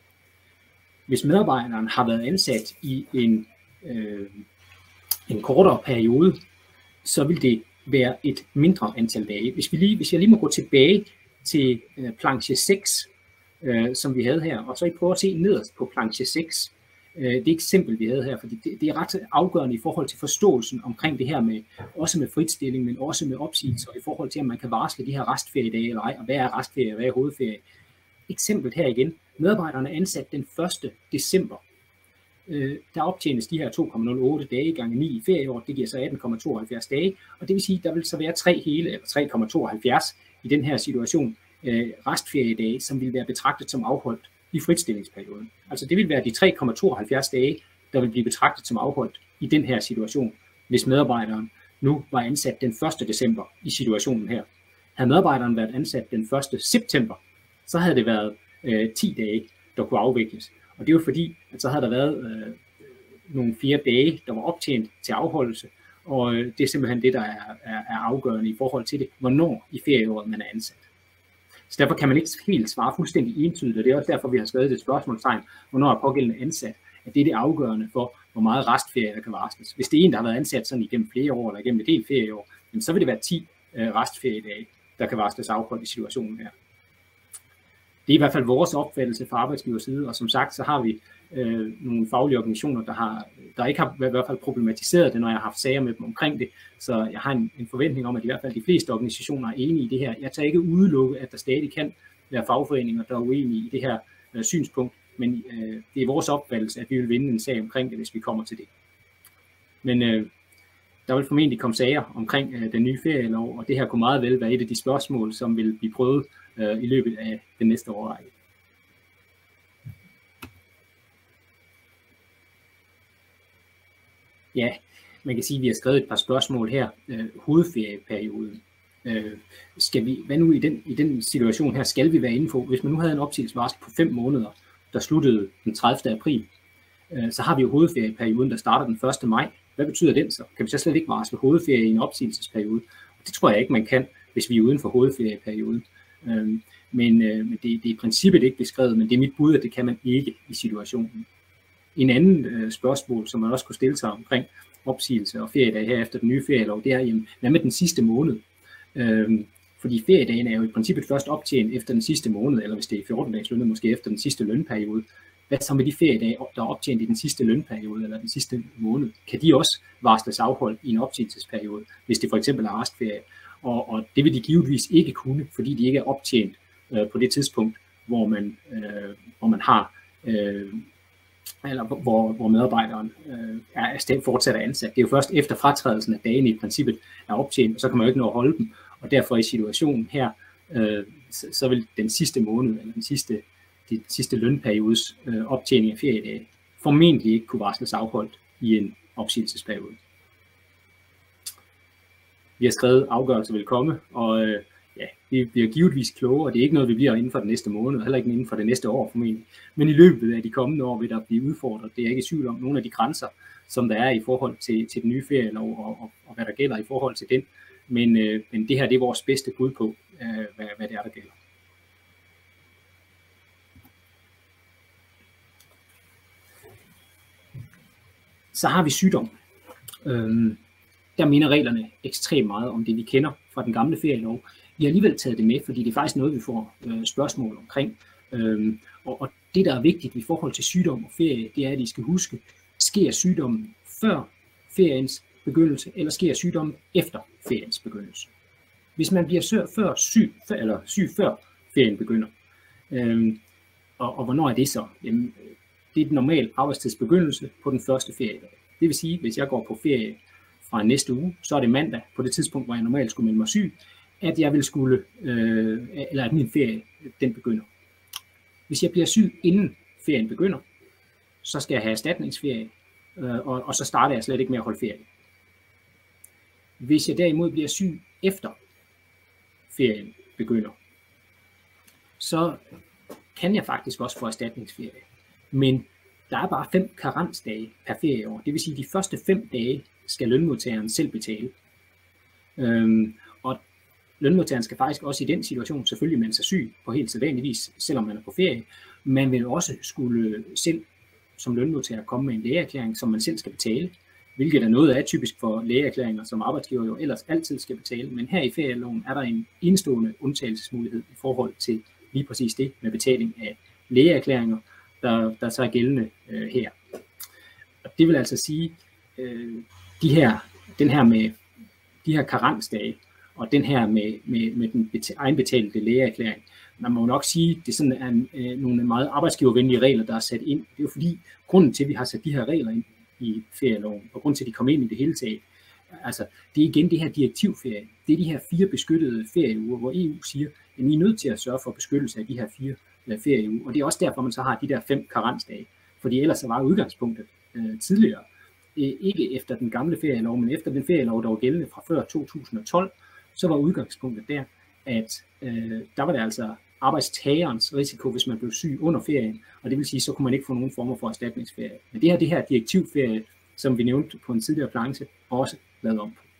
Hvis medarbejderen har været ansat i en, øh, en kortere periode, så vil det være et mindre antal dage. Hvis, vi lige, hvis jeg lige må gå tilbage til øh, planche seks, øh, som vi havde her, og så I prøver at se nederst på planche seks, det eksempel, vi havde her, fordi det, det er ret afgørende i forhold til forståelsen omkring det her med, også med fritstilling, men også med opsigelse, og i forhold til, om man kan varsle de her restferiedage eller ej, og hvad er restferie, og hvad er hovedferie. Eksemplet her igen, medarbejderne er ansat den første december. Øh, der optjenes de her to komma nul otte dage gange ni i ferieår, det giver så atten komma tooghalvfjerds dage, og det vil sige, der vil så være tre hele, eller tre komma tooghalvfjerds i den her situation, øh, restferiedage, som vil være betragtet som afholdt i fritstillingsperioden. Altså det vil være de tre komma tooghalvfjerds dage, der vil blive betragtet som afholdt i den her situation, hvis medarbejderen nu var ansat den første december i situationen her. Havde medarbejderen været ansat den første september, så havde det været øh, ti dage, der kunne afvikles. Og det er jo fordi, at så havde der været øh, nogle fire dage, der var optjent til afholdelse, og øh, det er simpelthen det, der er, er, er afgørende i forhold til det, hvornår i ferieåret man er ansat. Så derfor kan man ikke helt svare fuldstændig entydigt, og det er også derfor, vi har skrevet et spørgsmålstegn, hvornår er pågældende ansat, at det er det afgørende for, hvor meget restferie der kan varsles. Hvis det er en, der har været ansat sådan igennem flere år, eller igennem et helt ferieår, så vil det være ti øh, restferiedage, der kan varsles afholdt i situationen her. Det er i hvert fald vores opfattelse fra arbejdsgivers side, og som sagt, så har vi øh, nogle faglige organisationer, der, har, der ikke har i hvert fald problematiseret det, når jeg har haft sager med dem omkring det. Så jeg har en, en forventning om, at i hvert fald de fleste organisationer er enige i det her. Jeg tager ikke udelukke, at der stadig kan være fagforeninger, der er uenige i det her øh, synspunkt, men øh, det er vores opfattelse, at vi vil vinde en sag omkring det, hvis vi kommer til det. Men øh, der vil formentlig komme sager omkring øh, den nye ferielov, og det her kunne meget vel være et af de spørgsmål, som vil blive prøvet øh, i løbet af den næste årrække. Ja, man kan sige, at vi har skrevet et par spørgsmål her. Øh, hovedferieperioden. Øh, skal vi, hvad nu i den, i den situation her, skal vi være inde på? Hvis man nu havde en opsigelsesvarsel på fem måneder, der sluttede den tredivte april, øh, så har vi jo hovedferieperioden, der starter den første maj. Hvad betyder den så? Kan vi så slet ikke varsle hovedferie i en opsigelsesperiode? Det tror jeg ikke, man kan, hvis vi er uden for hovedferieperioden. Øh, men øh, det, det er i princippet ikke beskrevet, men det er mit bud, at det kan man ikke i situationen. En anden øh, spørgsmål, som man også kunne stille sig omkring opsigelse og feriedag her efter den nye ferielov, det er, jamen, hvad med den sidste måned? Øhm, fordi feriedagen er jo i princippet først optjent efter den sidste måned, eller hvis det er fjorten dages løn, måske efter den sidste lønperiode. Hvad så med de feriedage, der er optjent i den sidste lønperiode, eller den sidste måned? Kan de også varsles afholdt i en opsigelsesperiode, hvis det for eksempel er restferie? Og, og det vil de givetvis ikke kunne, fordi de ikke er optjent øh, på det tidspunkt, hvor man, øh, hvor man har... Øh, eller hvor, hvor medarbejderen øh, er fortsat ansat. Det er jo først efter fratrædelsen af dagene i princippet er optjent, og så kan man jo ikke nå at holde dem. Og derfor i situationen her, øh, så, så vil den sidste måned, eller den sidste, de sidste lønperiodes øh, optjening af feriedage formentlig ikke kunne varsles afholdt i en opsigelsesperiode. Vi har skrevet, at afgørelser vil komme, og øh, ja, vi bliver givetvis kloge, og det er ikke noget, vi bliver inden for den næste måned, heller ikke inden for det næste år formentlig. Men i løbet af de kommende år vil der blive udfordret. Det er ikke i tvivl om nogle af de grænser, som der er i forhold til, til den nye ferielov, og, og, og hvad der gælder i forhold til den. Men, øh, men det her det er vores bedste bud på, øh, hvad, hvad det er, der gælder. Så har vi sygdom. Øhm, der minder reglerne ekstremt meget om det, vi kender fra den gamle ferielov. Vi har alligevel taget det med, fordi det er faktisk noget, vi får øh, spørgsmål omkring. Øhm, og, og det, der er vigtigt i forhold til sygdom og ferie, det er, at I skal huske, sker sygdommen før feriens begyndelse, eller sker sygdommen efter feriens begyndelse. Hvis man bliver syg før, syg, eller syg før ferien begynder, øhm, og, og hvornår er det så? Jamen, det er den normale arbejdstidsbegyndelse på den første feriedag. Det vil sige, hvis jeg går på ferie fra næste uge, så er det mandag, på det tidspunkt, hvor jeg normalt skulle melde mig syg, at jeg vil skulle, øh, eller at min ferie, den begynder. Hvis jeg bliver syg inden ferien begynder, så skal jeg have erstatningsferie, øh, og, og så starter jeg slet ikke med at holde ferie. Hvis jeg derimod bliver syg efter ferien begynder, så kan jeg faktisk også få erstatningsferie. Men der er bare fem karensdage per ferieår. Det vil sige, at de første fem dage skal lønmodtageren selv betale. Øhm, og lønmodtageren skal faktisk også i den situation selvfølgelig melde sig syg på helt sædvanlig vis, selvom man er på ferie. Man vil også skulle selv som lønmodtager komme med en lægeerklæring, som man selv skal betale, hvilket er noget atypisk for lægeerklæringer, som arbejdsgiver jo ellers altid skal betale. Men her i ferieloven er der en enestående undtagelsesmulighed i forhold til lige præcis det med betaling af lægeerklæringer, der, der så er gældende øh, her. Og det vil altså sige, øh, de her, den her med de her karensdage, og den her med, med, med den egenbetalte lægeerklæring, man må nok sige, at det sådan er en, øh, nogle meget arbejdsgivervenlige regler, der er sat ind. Det er jo fordi, grunden til, at vi har sat de her regler ind i ferieloven, og grunden til, at de kom ind i det hele taget, altså, det er igen det her direktivferie. Det er de her fire beskyttede ferieuger, hvor E U siger, at I er nødt til at sørge for beskyttelse af de her fire ferieuger. Og det er også derfor, man så har de der fem karensdage. Fordi ellers så var udgangspunktet øh, tidligere, øh, ikke efter den gamle ferielov, men efter den ferielov, der var gældende fra før to tusind og tolv, så var udgangspunktet der, at øh, der var det altså arbejdstagerens risiko, hvis man blev syg under ferien, og det vil sige, så kunne man ikke få nogen former for erstatningsferie. Men det her, det her direktivferie, som vi nævnte på en tidligere planche, også lavet om på.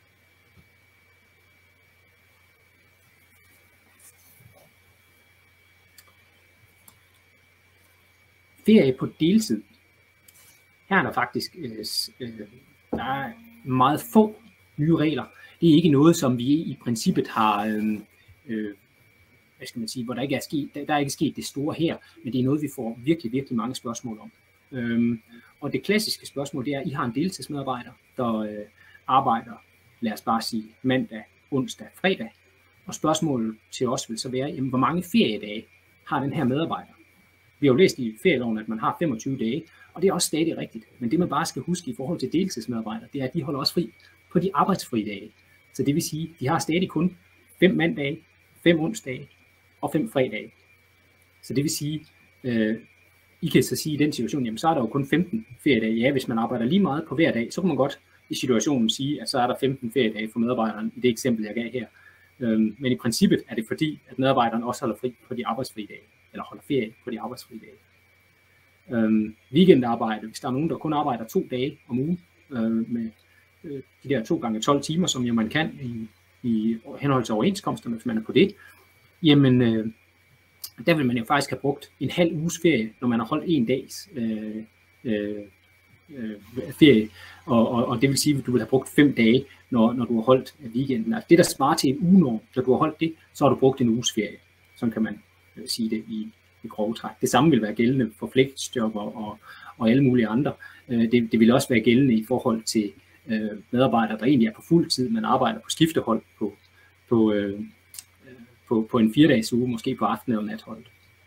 Ferie på deltid. Her er der faktisk øh, der er meget få nye regler. Det er ikke noget, som vi i princippet har, øh, øh, hvad skal man sige, hvor der ikke er sket, der, der er ikke sket det store her, men det er noget, vi får virkelig, virkelig mange spørgsmål om. Øhm, og det klassiske spørgsmål, det er, at I har en deltidsmedarbejder, der øh, arbejder, lad os bare sige, mandag, onsdag, fredag. Og spørgsmålet til os vil så være, jamen, hvor mange feriedage har den her medarbejder? Vi har jo læst i ferieloven, at man har femogtyve dage, og det er også stadig rigtigt. Men det man bare skal huske i forhold til deltidsmedarbejdere, det er, at de holder også fri på de arbejdsfri dage. Så det vil sige, at de har stadig kun fem mandage, fem onsdage og fem fredage. Så det vil sige, øh, I kan så sige i den situation, jamen så er der jo kun femten feriedage. Ja, hvis man arbejder lige meget på hver dag, så kan man godt i situationen sige, at så er der femten feriedage for medarbejderen i det eksempel, jeg gav her. Øhm, men i princippet er det fordi, at medarbejderen også holder fri på de arbejdsfri dage, eller holder ferie på de arbejdsfri dage. Øhm, weekendarbejde, hvis der er nogen, der kun arbejder to dage om ugen, øh, med øh, de der to gange tolv timer, som jo man kan i, i henhold til overenskomsterne, hvis man er på det, jamen øh, der vil man jo faktisk have brugt en halv uges ferie, når man har holdt en dags øh, øh, øh, ferie, og, og, og det vil sige, at du vil have brugt fem dage, når, når du har holdt weekenden. Altså det, der svarer til en uge, når du har holdt det, så har du brugt en uges ferie. Sådan kan man øh, sige det i, i grove træk. Det samme vil være gældende for flexjobber og, og alle mulige andre. Øh, det, det vil også være gældende i forhold til øh, medarbejdere, der egentlig er på fuld tid, men arbejder på skiftehold på, på øh, På, på en fire-dages uge, måske på aften- eller natholdet.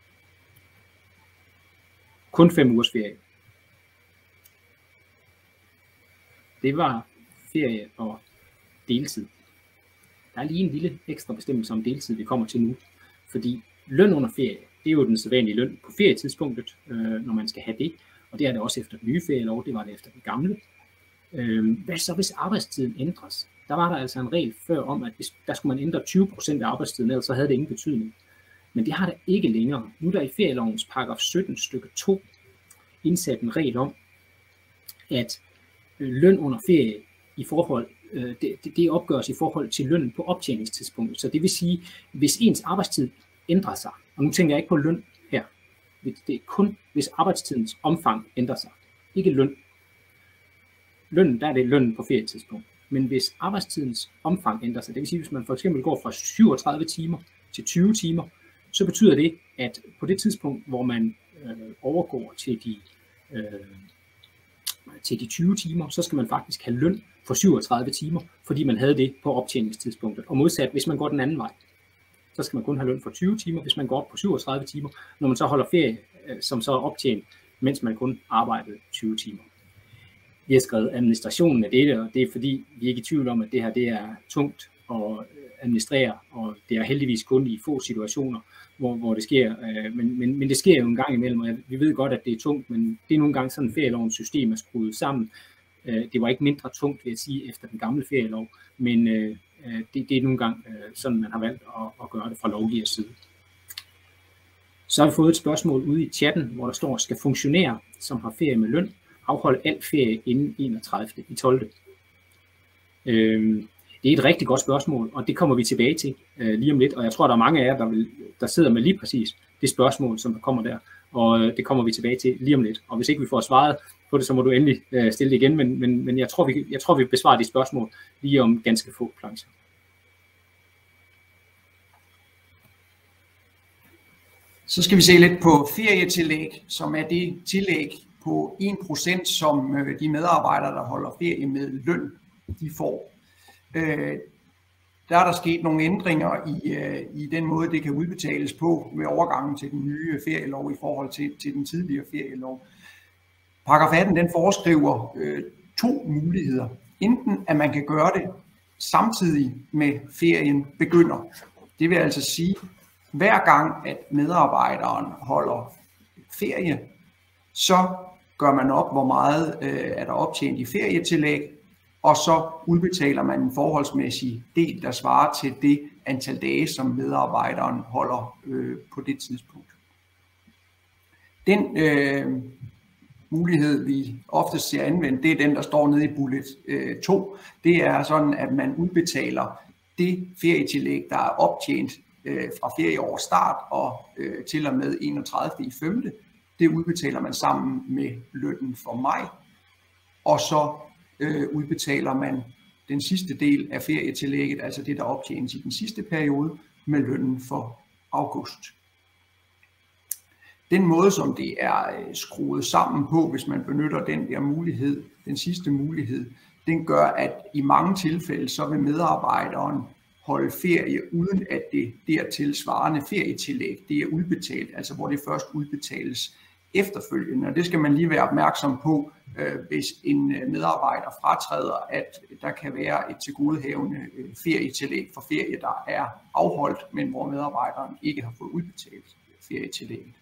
Kun fem ugers ferie. Det var ferie og deltid. Der er lige en lille ekstra bestemmelse om deltid, vi kommer til nu. Fordi løn under ferie, det er jo den sædvanlige løn på ferietidspunktet, øh, når man skal have det, og det er det også efter den nye ferielov, det var det efter den gamle. Øh, hvad så hvis arbejdstiden ændres? Der var der altså en regel før om, at hvis, der skulle man ændre tyve procent af arbejdstiden, ellers så havde det ingen betydning. Men det har der ikke længere. Nu er der i ferielovens paragraf sytten stykke to indsat en regel om, at løn under ferie i forhold, det, det opgøres i forhold til løn på optjeningstidspunktet. Så det vil sige, hvis ens arbejdstid ændrer sig, og nu tænker jeg ikke på løn her, det er kun hvis arbejdstidens omfang ændrer sig, ikke løn. Lønnen, der er det lønnen på ferietidspunkt. Men hvis arbejdstidens omfang ændrer sig, det vil sige, hvis man for eksempel går fra syvogtredive timer til tyve timer, så betyder det, at på det tidspunkt, hvor man øh, overgår til de, øh, til de tyve timer, så skal man faktisk have løn for syvogtredive timer, fordi man havde det på optjeningstidspunktet. Og modsat, hvis man går den anden vej, så skal man kun have løn for tyve timer, hvis man går op på syvogtredive timer, når man så holder ferie, øh, som så er optjent, mens man kun arbejdede tyve timer. Vi har skrevet administrationen af det, og det er fordi, vi er ikke i tvivl om, at det her det er tungt at administrere, og det er heldigvis kun i få situationer, hvor, hvor det sker, men, men, men det sker jo en gang imellem, og vi ved godt, at det er tungt, men det er nogle gange sådan, ferielovens system er skruet sammen. Det var ikke mindre tungt, vil jeg sige, efter den gamle ferielov, men det, det er nogle gange sådan, man har valgt at, at gøre det fra lovgivers side. Så har vi fået et spørgsmål ude i chatten, hvor der står, skal funktionærer, som har ferie med løn, afholde al ferie inden enogtredivte i tolvte Øhm, det er et rigtig godt spørgsmål, og det kommer vi tilbage til øh, lige om lidt, og jeg tror, der er mange af jer, der, vil, der sidder med lige præcis det spørgsmål, som der kommer der, og øh, det kommer vi tilbage til lige om lidt. Og hvis ikke vi får svaret på det, så må du endelig øh, stille det igen, men, men, men jeg, tror, vi, jeg tror, vi besvarer de spørgsmål lige om ganske få plancher. Så skal vi se lidt på ferietillæg, som er det tillæg på en procent, som de medarbejdere, der holder ferie med løn, de får. Øh, der er der sket nogle ændringer i, øh, i den måde, det kan udbetales på ved overgangen til den nye ferielov i forhold til, til den tidligere ferielov. Paragraf atten den foreskriver øh, to muligheder. Enten at man kan gøre det samtidig med ferien begynder. Det vil altså sige, hver gang at medarbejderen holder ferie, så gør man op, hvor meget øh, er der optjent i ferietillæg, og så udbetaler man en forholdsmæssig del, der svarer til det antal dage, som medarbejderen holder øh, på det tidspunkt. Den øh, mulighed, vi oftest ser anvendt, det er den, der står nede i bullet øh, to. Det er sådan, at man udbetaler det ferietillæg, der er optjent øh, fra ferieårets start og øh, til og med enogtredivte i femte Det udbetaler man sammen med lønnen for maj, og så øh, udbetaler man den sidste del af ferietillægget, altså det, der optjenes i den sidste periode, med lønnen for august. Den måde, som det er skruet sammen på, hvis man benytter den der mulighed, den sidste mulighed, den gør, at i mange tilfælde, så vil medarbejderen holde ferie, uden at det dertil svarende ferietillæg, det er udbetalt, altså hvor det først udbetales efterfølgende. Og det skal man lige være opmærksom på, øh, hvis en medarbejder fratræder, at der kan være et tilgodehavende øh, ferietillæg for ferie, der er afholdt, men hvor medarbejderen ikke har fået udbetalt ferietillægget.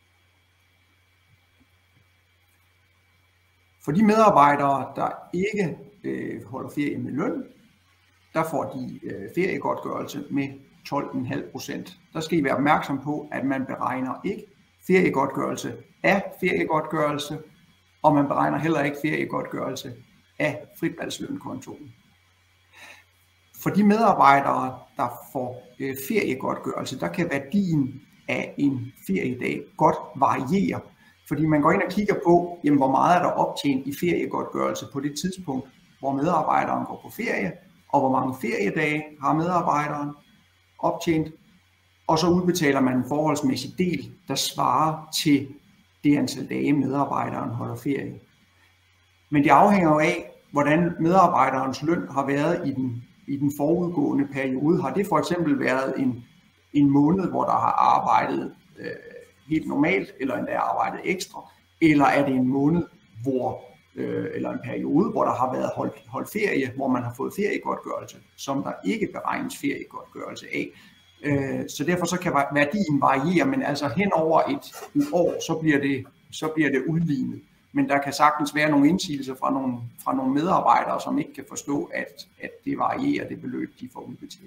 For de medarbejdere, der ikke øh, holder ferie med løn, der får de øh, feriegodtgørelse med tolv komma fem procent. Der skal I være opmærksom på, at man beregner ikke feriegodtgørelse af feriegodtgørelse, og man beregner heller ikke feriegodtgørelse af fritvalgslønkontoen. For de medarbejdere, der får øh, feriegodtgørelse, der kan værdien af en feriedag godt variere. Fordi man går ind og kigger på, jamen, hvor meget er der optjent i feriegodtgørelse på det tidspunkt, hvor medarbejderen går på ferie, og hvor mange feriedage har medarbejderen optjent, og så udbetaler man en forholdsmæssig del, der svarer til det antal dage, medarbejderen holder ferie. Men det afhænger jo af, hvordan medarbejderens løn har været i den, i den forudgående periode. Har det for eksempel været en, en måned, hvor der har arbejdet øh, helt normalt, eller endda arbejdet ekstra, eller er det en måned, hvor, øh, eller en periode, hvor der har været holdt, holdt ferie, hvor man har fået feriegodtgørelse, som der ikke beregnes feriegodtgørelse af. Så derfor så kan værdien variere, men altså hen over et, et år, så bliver, det, så bliver det udlignet. Men der kan sagtens være nogle indsigelser fra nogle, fra nogle medarbejdere, som ikke kan forstå, at, at det varierer det beløb, de får udbetalt.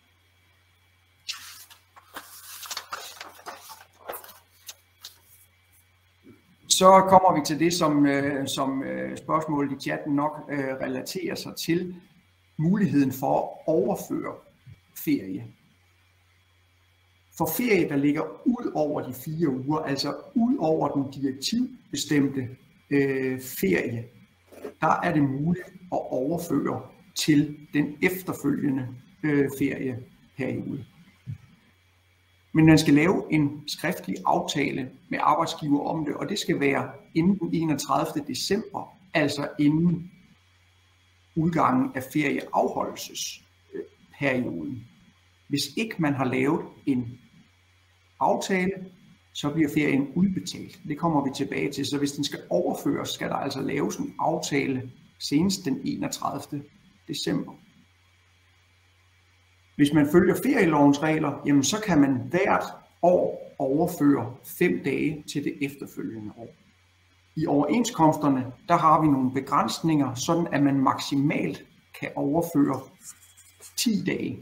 Så kommer vi til det, som, som spørgsmålet i chatten nok relaterer sig til, muligheden for at overføre ferie. For ferie, der ligger ud over de fire uger, altså ud over den direktivbestemte øh, ferie, der er det muligt at overføre til den efterfølgende øh, ferieperiode. Men man skal lave en skriftlig aftale med arbejdsgiver om det, og det skal være inden den enogtredivte december, altså inden udgangen af ferieafholdelsesperioden. Hvis ikke man har lavet en aftale, så bliver ferien udbetalt. Det kommer vi tilbage til. Så hvis den skal overføres, skal der altså laves en aftale senest den enogtredivte december. Hvis man følger ferielovens regler, jamen så kan man hvert år overføre fem dage til det efterfølgende år. I overenskomsterne, der har vi nogle begrænsninger, sådan at man maksimalt kan overføre ti dage.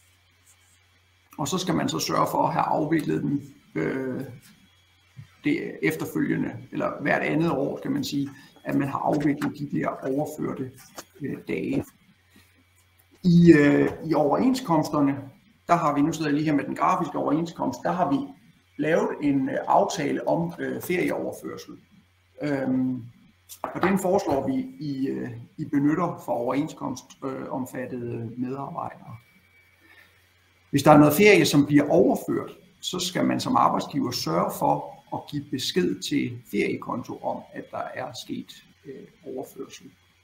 Og så skal man så sørge for at have afviklet dem øh, det efterfølgende, eller hvert andet år, kan man sige, at man har afviklet de der overførte øh, dage. I, øh, I overenskomsterne, der har vi, nu sidder jeg lige her med den grafiske overenskomst, der har vi lavet en øh, aftale om øh, ferieoverførsel. Øhm, og den foreslår vi, I, øh, I benytter for overenskomstomfattede øh, medarbejdere. Hvis der er noget ferie, som bliver overført, så skal man som arbejdsgiver sørge for at give besked til feriekonto om, at der er sket øh, overførsel.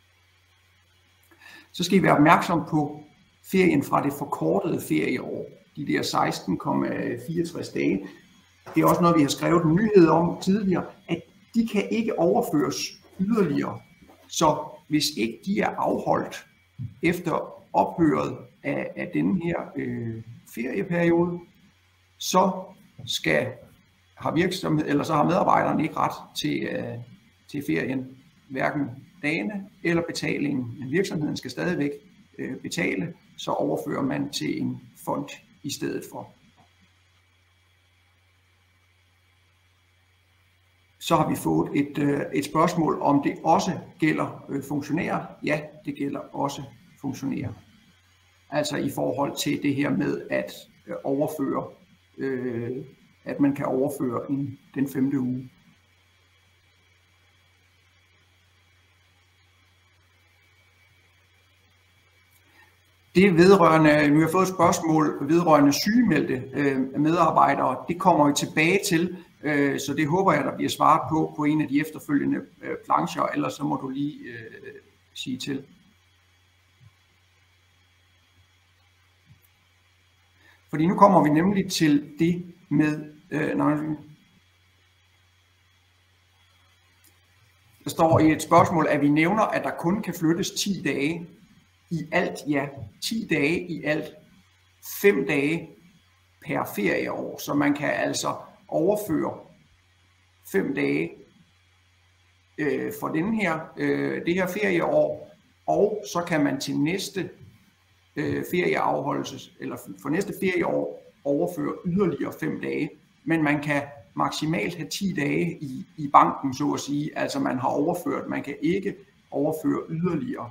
Så skal I være opmærksom på ferien fra det forkortede ferieår, de der seksten komma fireogtres dage. Det er også noget, vi har skrevet en nyhed om tidligere, at de kan ikke overføres yderligere. Så hvis ikke de er afholdt efter ophøret af, af denne her øh, ferieperiode, så skal har virksomhed eller så har medarbejderen ikke ret til, øh, til ferien, hverken dagene eller betalingen. Men virksomheden skal stadigvæk øh, betale, så overfører man til en fond i stedet for. Så har vi fået et, øh, et spørgsmål, om det også gælder øh, funktionærer. Ja, det gælder også funktionærer. Altså i forhold til det her med at øh, overføre, øh, at man kan overføre en, den femte uge. Det vedrørende, nu har jeg fået et spørgsmål vedrørende sygemeldte øh, medarbejdere, det kommer vi tilbage til, øh, så det håber jeg, der bliver svaret på på en af de efterfølgende øh, plancher, ellers så må du lige øh, sige til. Fordi nu kommer vi nemlig til det med, øh, nej, der står i et spørgsmål, at vi nævner, at der kun kan flyttes ti dage. I alt, ja, ti dage i alt, fem dage per ferieår, så man kan altså overføre fem dage øh, for den her, øh, det her ferieår, og så kan man til næste øh, ferieafholdelses, eller for næste ferieår overføre yderligere fem dage, men man kan maksimalt have ti dage i, i banken, så at sige, altså man har overført, man kan ikke overføre yderligere.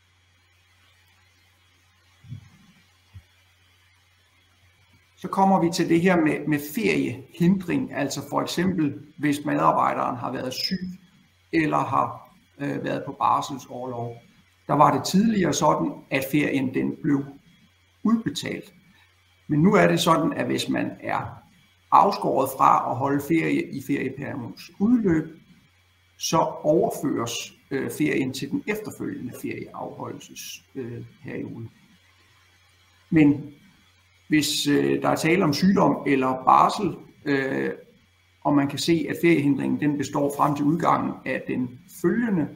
Så kommer vi til det her med, med feriehindring, altså for eksempel hvis medarbejderen har været syg eller har øh, været på barselsorlov. Der var det tidligere sådan, at ferien den blev udbetalt. Men nu er det sådan, at hvis man er afskåret fra at holde ferie i ferieperiodens udløb, så overføres øh, ferien til den efterfølgende ferieafholdelsesperiode. Øh, Men hvis øh, der er tale om sygdom eller barsel, øh, og man kan se, at feriehindringen den består frem til udgangen af den følgende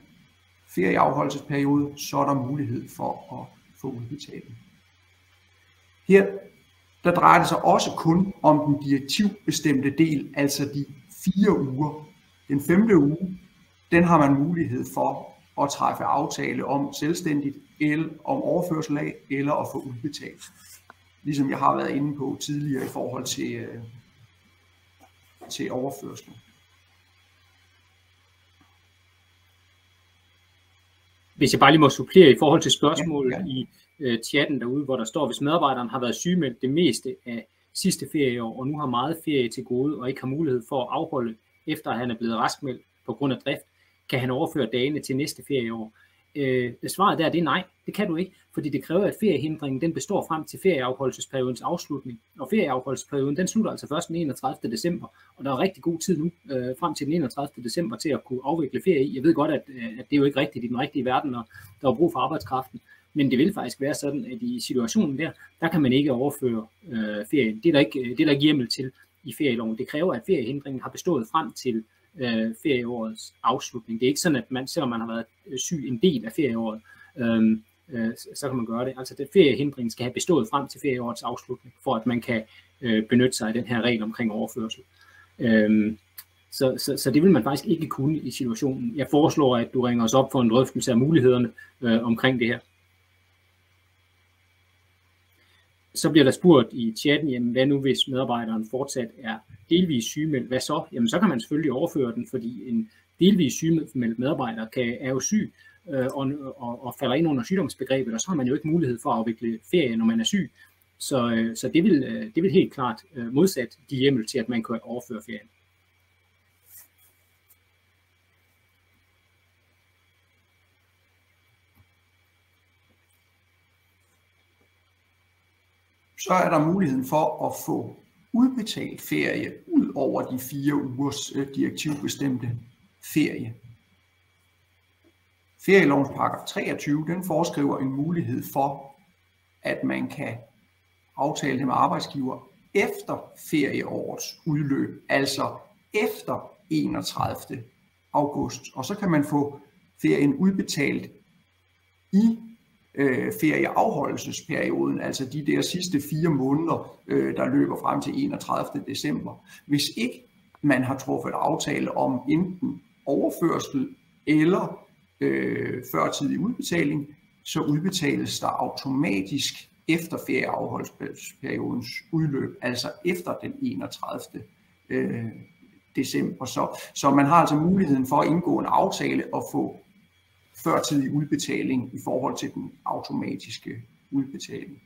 ferieafholdelsesperiode, så er der mulighed for at få udbetaling. Her der drejer det sig også kun om den direktivbestemte del, altså de fire uger. Den femte uge, den har man mulighed for at træffe aftale om selvstændigt, eller om overførsel af, eller at få udbetalt. Ligesom jeg har været inde på tidligere i forhold til, øh, til overførsel. Hvis jeg bare lige må supplere i forhold til spørgsmålet ja, ja. i øh, chatten derude, hvor der står, hvis medarbejderen har været sygemeldt det meste af sidste ferieår, og nu har meget ferie til gode, og ikke har mulighed for at afholde, efter at han er blevet raskmeldt på grund af drift, kan han overføre dagene til næste ferieår. Øh, svaret der, det er nej, det kan du ikke, fordi det kræver, at feriehindringen den består frem til ferieafholdelsesperiodens afslutning, og ferieafholdelsesperioden den slutter altså først den enogtredivte december, og der er rigtig god tid nu, øh, frem til den enogtredivte december, til at kunne afvikle ferie i. Jeg ved godt, at, at det er jo ikke rigtigt i den rigtige verden, og der er brug for arbejdskraften, men det vil faktisk være sådan, at i situationen der, der kan man ikke overføre øh, ferien. Det er, der ikke, det er der ikke hjemmel til i ferieloven. Det kræver, at feriehindringen har bestået frem til øh, ferieårets afslutning. Det er ikke sådan, at man, selvom man har været syg en del af ferieåret, øh, øh, så kan man gøre det. Altså, det feriehindringen skal have bestået frem til ferieårets afslutning, for at man kan øh, benytte sig af den her regel omkring overførsel. Øh, så, så, så det vil man faktisk ikke kunne i situationen. Jeg foreslår, at du ringer os op for en drøftelse af mulighederne øh, omkring det her. Så bliver der spurgt i chatten, jamen, hvad nu hvis medarbejderen fortsat er delvis sygemeldt, hvad så? Jamen så kan man selvfølgelig overføre den, fordi en delvis sygemeldt medarbejder kan, er jo syg øh, og, og, og falder ind under sygdomsbegrebet, og så har man jo ikke mulighed for at afvikle ferie, når man er syg. Så, øh, så det, vil, øh, det vil helt klart øh, modsat de hjemmel til, at man kan overføre ferien. Så er der muligheden for at få udbetalt ferie ud over de fire ugers direktivbestemte ferie. Ferielovens paragraf treogtyve, den foreskriver en mulighed for, at man kan aftale det med arbejdsgiver efter ferieårets udløb, altså efter enogtredivte august. Og så kan man få ferien udbetalt i Øh, ferieafholdelsesperioden, altså de der sidste fire måneder, øh, der løber frem til enogtredivte december. Hvis ikke man har truffet aftale om enten overførsel eller øh, førtidig udbetaling, så udbetales der automatisk efter ferieafholdelsesperiodens udløb, altså efter den enogtredivte Øh, december. Så, så man har altså muligheden for at indgå en aftale og få førtidig udbetaling i forhold til den automatiske udbetaling.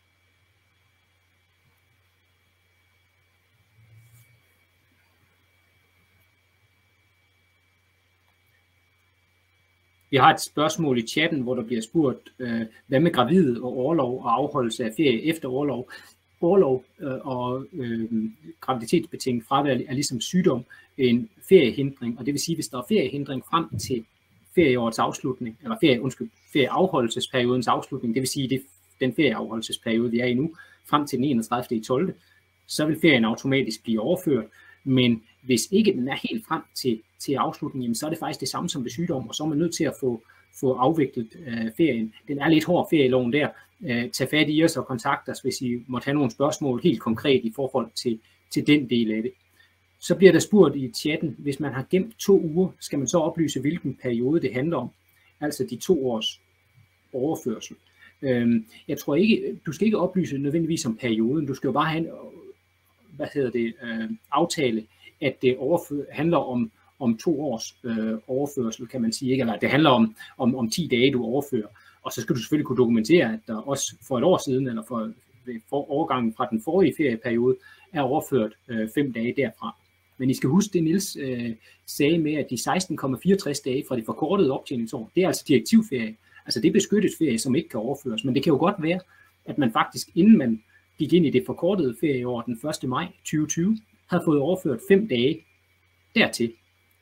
Vi har et spørgsmål i chatten, hvor der bliver spurgt, øh, hvad med gravide og orlov og afholdelse af ferie efter orlov? Orlov øh, og øh, graviditetsbetinget fravær er ligesom sygdom en feriehindring, og det vil sige, hvis der er feriehindring frem til ferieårets afslutning, eller ferie, undskyld, ferieafholdelsesperiodens afslutning, det vil sige det, den ferieafholdelsesperiode, vi er i nu, frem til den enogtredivte tolvte, så vil ferien automatisk blive overført, men hvis ikke den er helt frem til, til afslutningen, så er det faktisk det samme som ved sygdom, og så er man nødt til at få, få afviklet øh, ferien. Den er lidt hård, ferieloven der. Øh, tag fat i os og kontakt os, hvis I måtte have nogle spørgsmål helt konkret i forhold til, til den del af det. Så bliver der spurgt i chatten, hvis man har gemt to uger, skal man så oplyse, hvilken periode det handler om, altså de to års overførsel. Øhm, jeg tror ikke, du skal ikke oplyse nødvendigvis om perioden, du skal jo bare have en, hvad hedder det, øh, aftale, at det overfør, handler om, om to års øh, overførsel, kan man sige, ikke? Eller det handler om, om, om ti dage, du overfører, og så skal du selvfølgelig kunne dokumentere, at der også for et år siden, eller for, for overgangen fra den forrige ferieperiode, er overført øh, fem dage derfra. Men I skal huske det, Niels øh, sagde med, at de seksten komma fireogtres dage fra det forkortede optjeningsår, det er altså direktivferie. Altså det er beskyttet ferie, som ikke kan overføres. Men det kan jo godt være, at man faktisk, inden man gik ind i det forkortede ferieår den første maj tyve tyve, havde fået overført fem dage dertil.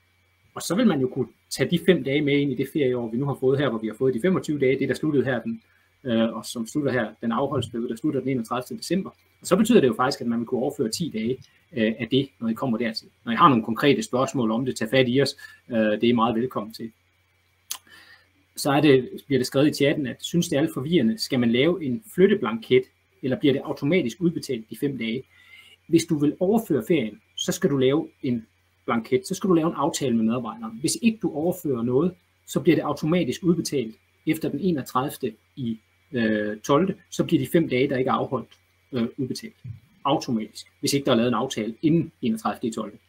Og så vil man jo kunne tage de fem dage med ind i det ferieår, vi nu har fået her, hvor vi har fået de femogtyve dage, det der sluttede her, den, øh, og som slutter her, den afholdsperiode, der slutter den enogtredivte december. Og så betyder det jo faktisk, at man vil kunne overføre ti dage øh, af det, når I kommer dertil. Når I har nogle konkrete spørgsmål om det, tag fat i os. Øh, det er meget velkommen til. Så er det, bliver det skrevet i chatten, at synes det er alt forvirrende, skal man lave en flytteblanket eller bliver det automatisk udbetalt de fem dage. Hvis du vil overføre ferien, så skal du lave en blanket, så skal du lave en aftale med medarbejderen. Hvis ikke du overfører noget, så bliver det automatisk udbetalt efter den enogtredivte i øh, tolvte, så bliver de fem dage, der ikke er afholdt, øh, udbetalt automatisk, hvis ikke der er lavet en aftale inden enogtredivte i tolvte.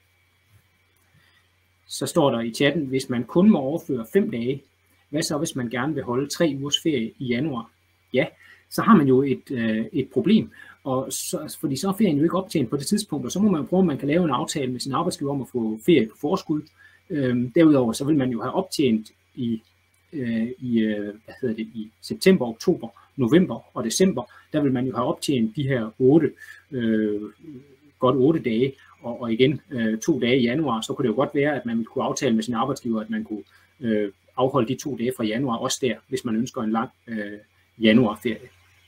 Så står der i chatten, hvis man kun må overføre fem dage, hvad så hvis man gerne vil holde tre ugers ferie i januar? Ja, så har man jo et, øh, et problem, og så, fordi så er ferien jo ikke optjent på det tidspunkt, og så må man prøve, om man kan lave en aftale med sin arbejdsgiver om at få ferie på forskud. Øhm, derudover så vil man jo have optjent i, øh, i, øh, hvad hedder det, i september, oktober, november og december, der vil man jo have optjent de her otte, øh, godt otte dage, og, og igen øh, to dage i januar, så kunne det jo godt være, at man kunne aftale med sin arbejdsgiver, at man kunne øh, afholde de to dage fra januar også der, hvis man ønsker en lang øh, januarferie.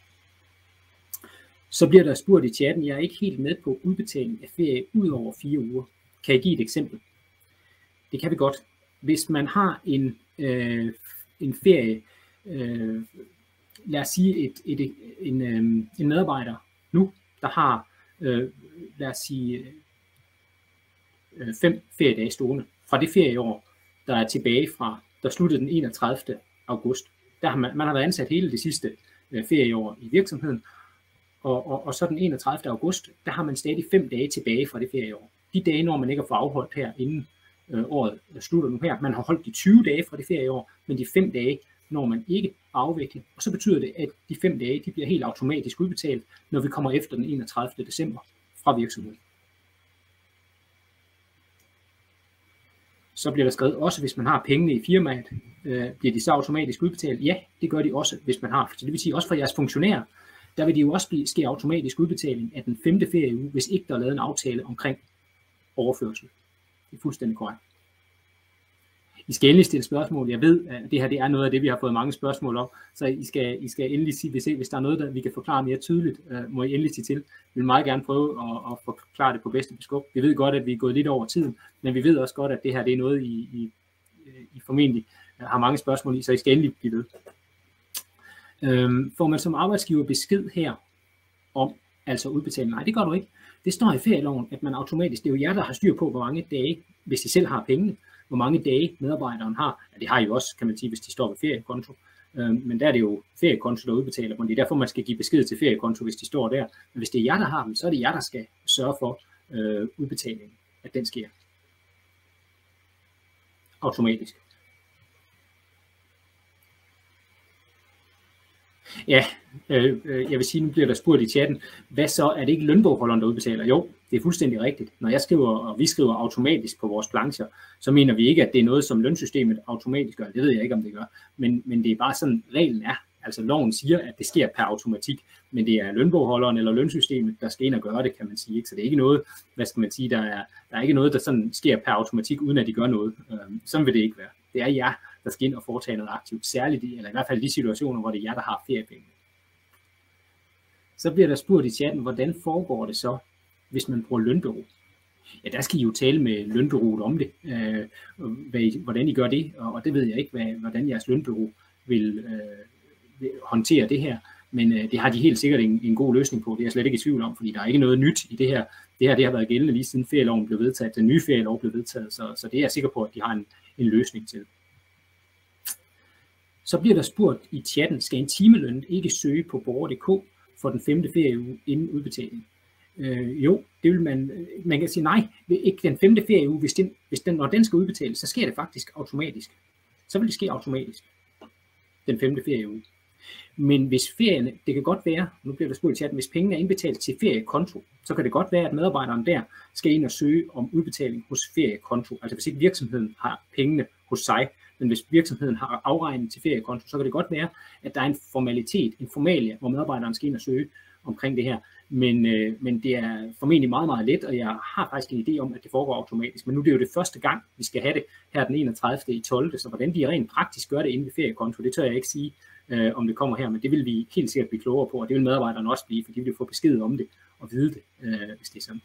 Så bliver der spurgt i chatten, jeg er ikke helt med på udbetaling af ferie ud over fire uger. Kan jeg give et eksempel? Det kan vi godt. Hvis man har en, øh, en ferie, øh, lad os sige et, et, en, øh, en medarbejder nu, der har, øh, lad os sige, øh, fem feriedage stående fra det ferieår, der er tilbage fra, der sluttede den enogtredivte august. Der har man, man har været ansat hele det sidste øh, ferieår i virksomheden, og, og, og så den enogtredivte august, der har man stadig fem dage tilbage fra det ferieår. De dage, når man ikke har fået afholdt her inden øh, året slutter nu her, man har holdt de tyve dage fra det ferieår, men de fem dage, når man ikke afvikler, og så betyder det, at de fem dage, de bliver helt automatisk udbetalt, når vi kommer efter den enogtredivte december fra virksomheden. Så bliver der skrevet også, hvis man har pengene i firmaet, øh, bliver de så automatisk udbetalt? Ja, det gør de også, hvis man har. Så det vil sige også for jeres funktionærer, der vil de jo også blive, ske automatisk udbetaling af den femte ferieuge, hvis ikke der er lavet en aftale omkring overførsel. Det er fuldstændig korrekt. I skal endelig stille spørgsmål. Jeg ved, at det her det er noget af det, vi har fået mange spørgsmål om, så I skal, I skal endelig sige, hvis, hvis der er noget, der vi kan forklare mere tydeligt, må I endelig sige til. Vi vil meget gerne prøve at, at forklare det på bedste beskub. Vi ved godt, at vi er gået lidt over tiden, men vi ved også godt, at det her det er noget, I, I, I formentlig har mange spørgsmål i, så I skal endelig blive ved. Øhm, får man som arbejdsgiver besked her om altså udbetaling? Nej, det gør du ikke. Det står i ferieloven, at man automatisk, det er jo jer, der har styr på, hvor mange dage, hvis I selv har pengene, hvor mange dage medarbejderen har. Ja, det har I jo også, kan man sige, hvis de står ved feriekonto. Øhm, men der er det jo feriekonto, der udbetaler dem. Det er derfor, man skal give besked til feriekonto, hvis de står der. Men hvis det er jer, der har dem, så er det jer, der skal sørge for øh, udbetalingen, at den sker automatisk. Ja, øh, jeg vil sige, nu bliver der spurgt i chatten, hvad så, er det ikke lønbogholderen, der udbetaler? Jo, det er fuldstændig rigtigt. Når jeg skriver, og vi skriver automatisk på vores plancher, så mener vi ikke, at det er noget, som lønsystemet automatisk gør. Det ved jeg ikke, om det gør. Men, men det er bare sådan, reglen er. Altså loven siger, at det sker per automatik, men det er lønbogholderen eller lønsystemet, der skal ind og gøre det, kan man sige. Ikke? Så det er ikke noget, hvad skal man sige, der er, der er ikke noget, der sådan sker per automatik, uden at de gør noget. Øhm, sådan vil det ikke være. Det er jer, der skal ind og foretage noget aktivt, særligt i, eller i hvert fald de situationer, hvor det er jer, der har feriepenge. Så bliver der spurgt i chatten, hvordan foregår det så, hvis man bruger lønbureau? Ja, der skal I jo tale med lønbureauet om det, øh, hvad I, hvordan I gør det, og det ved jeg ikke, hvad, hvordan jeres lønbureau vil, øh, vil håndtere det her, men øh, det har de helt sikkert en, en god løsning på, det er jeg slet ikke i tvivl om, fordi der er ikke noget nyt i det her. Det her det har været gældende lige siden ferieloven blev vedtaget, den nye ferielov blev vedtaget, så, så det er jeg sikker på, at de har en, en løsning til. Så bliver der spurgt i chatten, skal en timeløn ikke søge på borger punktum d k for den femte ferieuge inden udbetaling? Øh, jo, det vil man, man kan sige nej, ikke den femte ferieuge, hvis den, hvis den, når den skal udbetales, så sker det faktisk automatisk. Så vil det ske automatisk, den femte ferieuge. Men hvis ferien, det kan godt være, nu bliver der spurgt i chatten, hvis pengene er indbetalt til feriekonto, så kan det godt være, at medarbejderen der skal ind og søge om udbetaling hos feriekonto. Altså hvis ikke virksomheden har pengene hos sig, men hvis virksomheden har afregnet til feriekonto, så kan det godt være, at der er en formalitet, en formalie, hvor medarbejderen skal ind og søge omkring det her. Men, øh, men det er formentlig meget, meget let, og jeg har faktisk en idé om, at det foregår automatisk. Men nu er det jo det første gang, vi skal have det her den enogtredivte i tolvte, så hvordan de rent praktisk gør det inde ved feriekonto, det tør jeg ikke sige, øh, om det kommer her, men det vil vi helt sikkert blive klogere på, og det vil medarbejderne også blive, for de vil få besked om det og vide det, øh, hvis det er sådan.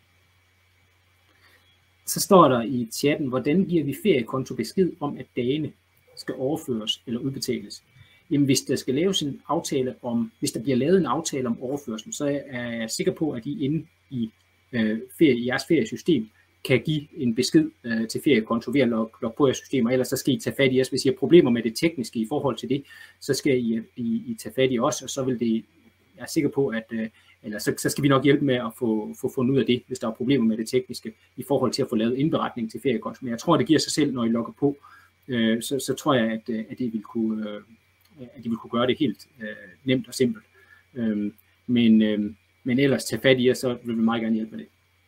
Så står der i chatten, hvordan giver vi feriekonto besked om, at dagene skal overføres eller udbetales? Jamen, hvis der skal laves en aftale om, hvis der bliver lavet en aftale om overførsel, så er jeg sikker på, at I inde i, øh, ferie, i jeres feriesystem kan give en besked øh, til feriekonto ved at logge, logge på jeres system, og ellers så skal I tage fat i os. Hvis I har problemer med det tekniske i forhold til det, så skal I, I, I tage fat i os, og så vil det, jeg er sikker på, at øh, eller så, så skal vi nok hjælpe med at få, få fundet ud af det, hvis der er problemer med det tekniske, i forhold til at få lavet indberetning til feriekonto. Men jeg tror, det giver sig selv, når I logger på, øh, så, så tror jeg, at, at, I vil kunne, øh, at I vil kunne gøre det helt øh, nemt og simpelt. Øh, men, øh, men ellers tage fat i jer, så vil vi meget gerne hjælpe med det.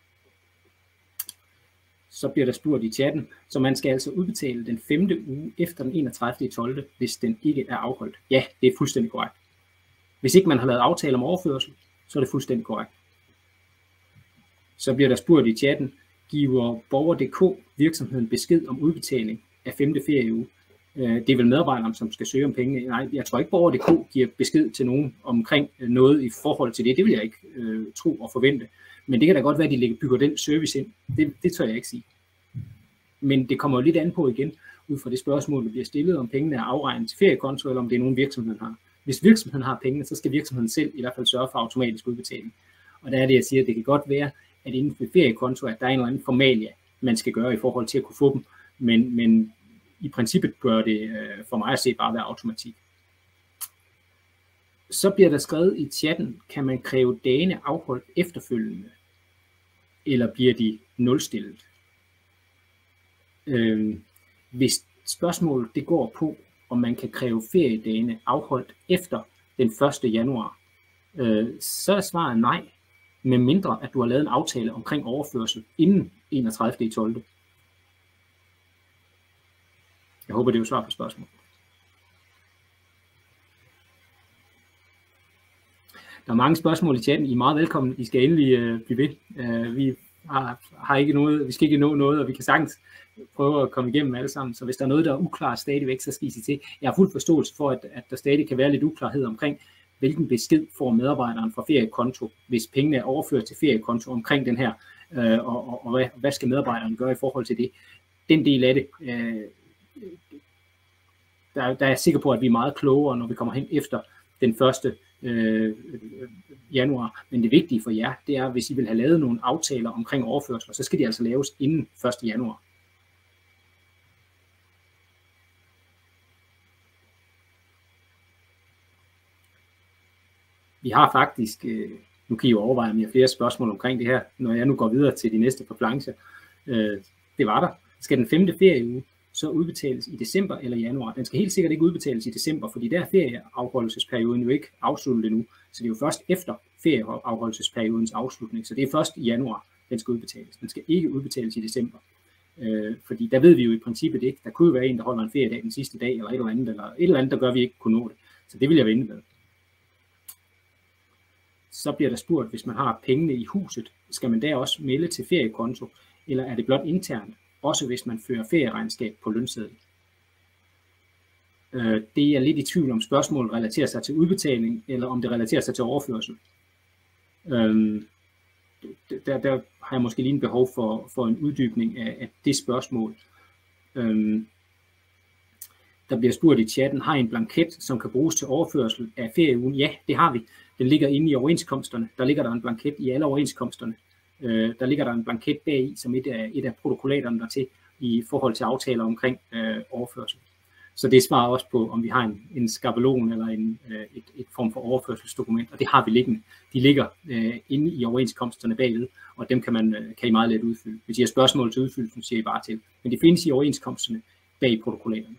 Så bliver der spurgt i chatten, så man skal altså udbetale den femte uge efter den enogtredivte tolvte, hvis den ikke er afholdt. Ja, det er fuldstændig korrekt. Hvis ikke man har lavet aftale om overførsel, så er det fuldstændig korrekt. Så bliver der spurgt i chatten, giver Borger punktum d k virksomheden besked om udbetaling af femte ferieuge? Det er vel medarbejderen, som skal søge om pengene. Nej, jeg tror ikke, Borger punktum d k giver besked til nogen omkring noget i forhold til det. Det vil jeg ikke øh, tro og forvente. Men det kan da godt være, at de bygger den service ind. Det, det tør jeg ikke sige. Men det kommer jo lidt an på igen, ud fra det spørgsmål, der bliver stillet, om pengene er afregnet til feriekonto, eller om det er nogen virksomheden har. Hvis virksomheden har pengene, så skal virksomheden selv i hvert fald sørge for automatisk udbetaling. Og der er det, jeg siger, at det kan godt være, at inden for feriekonto, at der er en eller anden formalia, man skal gøre i forhold til at kunne få dem. Men, men i princippet bør det for mig at se bare være automatik. Så bliver der skrevet i chatten, kan man kræve dagene afholdt efterfølgende, eller bliver de nulstillet? Øh, hvis spørgsmålet det går på, om man kan kræve feriedagene afholdt efter den første januar, øh, så er svaret nej, med mindre at du har lavet en aftale omkring overførsel inden enogtredivte tolvte. Jeg håber, det er jo svar på spørgsmålet. Der er mange spørgsmål i chatten. I er meget velkommen. I skal endelig øh, blive ved. Øh, vi har, har ikke noget, vi skal ikke nå noget, og vi kan sagtens prøve at komme igennem alle sammen. Så hvis der er noget, der er uklart stadigvæk, så skal I sige til. Jeg har fuld forståelse for, at, at der stadig kan være lidt uklarhed omkring, hvilken besked får medarbejderen fra feriekonto, hvis pengene er overført til feriekonto omkring den her, øh, og, og, og hvad, hvad skal medarbejderen gøre i forhold til det. Den del af det, øh, der, der er jeg sikker på, at vi er meget klogere, når vi kommer hen efter den første øh, januar. Men det vigtige for jer, det er, hvis I vil have lavet nogle aftaler omkring overførsler, så skal de altså laves inden første januar. Vi har faktisk, øh, nu kan I jo overveje, om I har flere spørgsmål omkring det her, når jeg nu går videre til de næste forplancher. Øh, det var der. Skal den femte ferieuge så udbetales i december eller januar? Den skal helt sikkert ikke udbetales i december, fordi der er ferieafholdelsesperioden jo ikke afsluttet endnu. Så det er jo først efter ferieafholdelsesperiodens afslutning. Så det er først i januar, den skal udbetales. Den skal ikke udbetales i december. Øh, fordi der ved vi jo i princippet ikke. Der kunne jo være en, der holder en feriedag den sidste dag, eller et eller andet, eller et eller andet, der gør, at vi ikke kunne nå det. Så det vil jeg vente med. Så bliver der spurgt, hvis man har pengene i huset, skal man der også melde til feriekonto, eller er det blot internt, også hvis man fører ferieregnskab på lønseddel? Det er lidt i tvivl om spørgsmålet relaterer sig til udbetaling, eller om det relaterer sig til overførsel. Der, der har jeg måske lige en behov for, for en uddybning af, af det spørgsmål. Der bliver spurgt i chatten, har I en blanket, som kan bruges til overførsel af ferieugen? Ja, det har vi. Den ligger inde i overenskomsterne. Der ligger der en blanket i alle overenskomsterne. Øh, der ligger der en blanket bagi, som et af, et af protokollaterne der til i forhold til aftaler omkring øh, overførsel. Så det svarer også på, om vi har en, en skabelon eller en, øh, et, et form for overførselsdokument, og det har vi liggende. De ligger øh, inde i overenskomsterne bagved, og dem kan, man, øh, kan I meget let udfylde. Hvis I har spørgsmål til udfyldelsen, siger I bare til. Men de findes i overenskomsterne bag protokollaterne.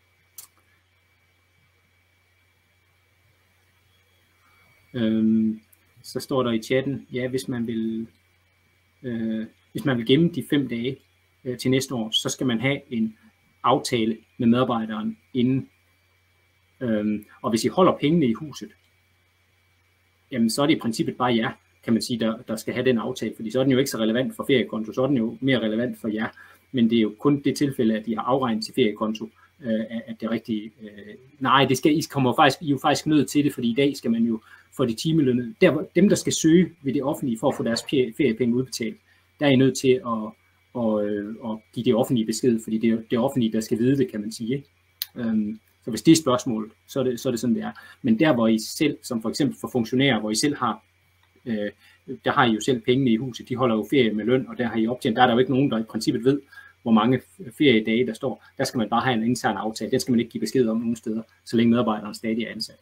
Øhm, så står der i chatten, ja, hvis man vil, øh, hvis man vil gemme de fem dage øh, til næste år, så skal man have en aftale med medarbejderen inden. Øhm, og hvis I holder pengene i huset, jamen så er det i princippet bare jer, kan man sige, der, der skal have den aftale, fordi så er den jo ikke så relevant for feriekonto, så er den jo mere relevant for jer. Men det er jo kun det tilfælde, at I har afregnet til feriekonto, øh, at det rigtige. Øh, nej, det skal I kommer faktisk, I er jo faktisk nødt til det, fordi i dag skal man jo for de timelønnede, der, dem der skal søge ved det offentlige for at få deres feriepenge udbetalt, der er I nødt til at, at, at, at give det offentlige besked, fordi det er det offentlige, der skal vide det, kan man sige. Ikke? Så hvis det er spørgsmål, så er det, så er det sådan, det er. Men der, hvor I selv, som for eksempel for funktionærer, hvor I selv har, øh, der har I jo selv pengene i huset, de holder jo ferie med løn, og der har I optjent, der er der jo ikke nogen, der i princippet ved, hvor mange feriedage der står. Der skal man bare have en intern aftale. Den skal man ikke give besked om nogen steder, så længe medarbejderen stadig er ansat.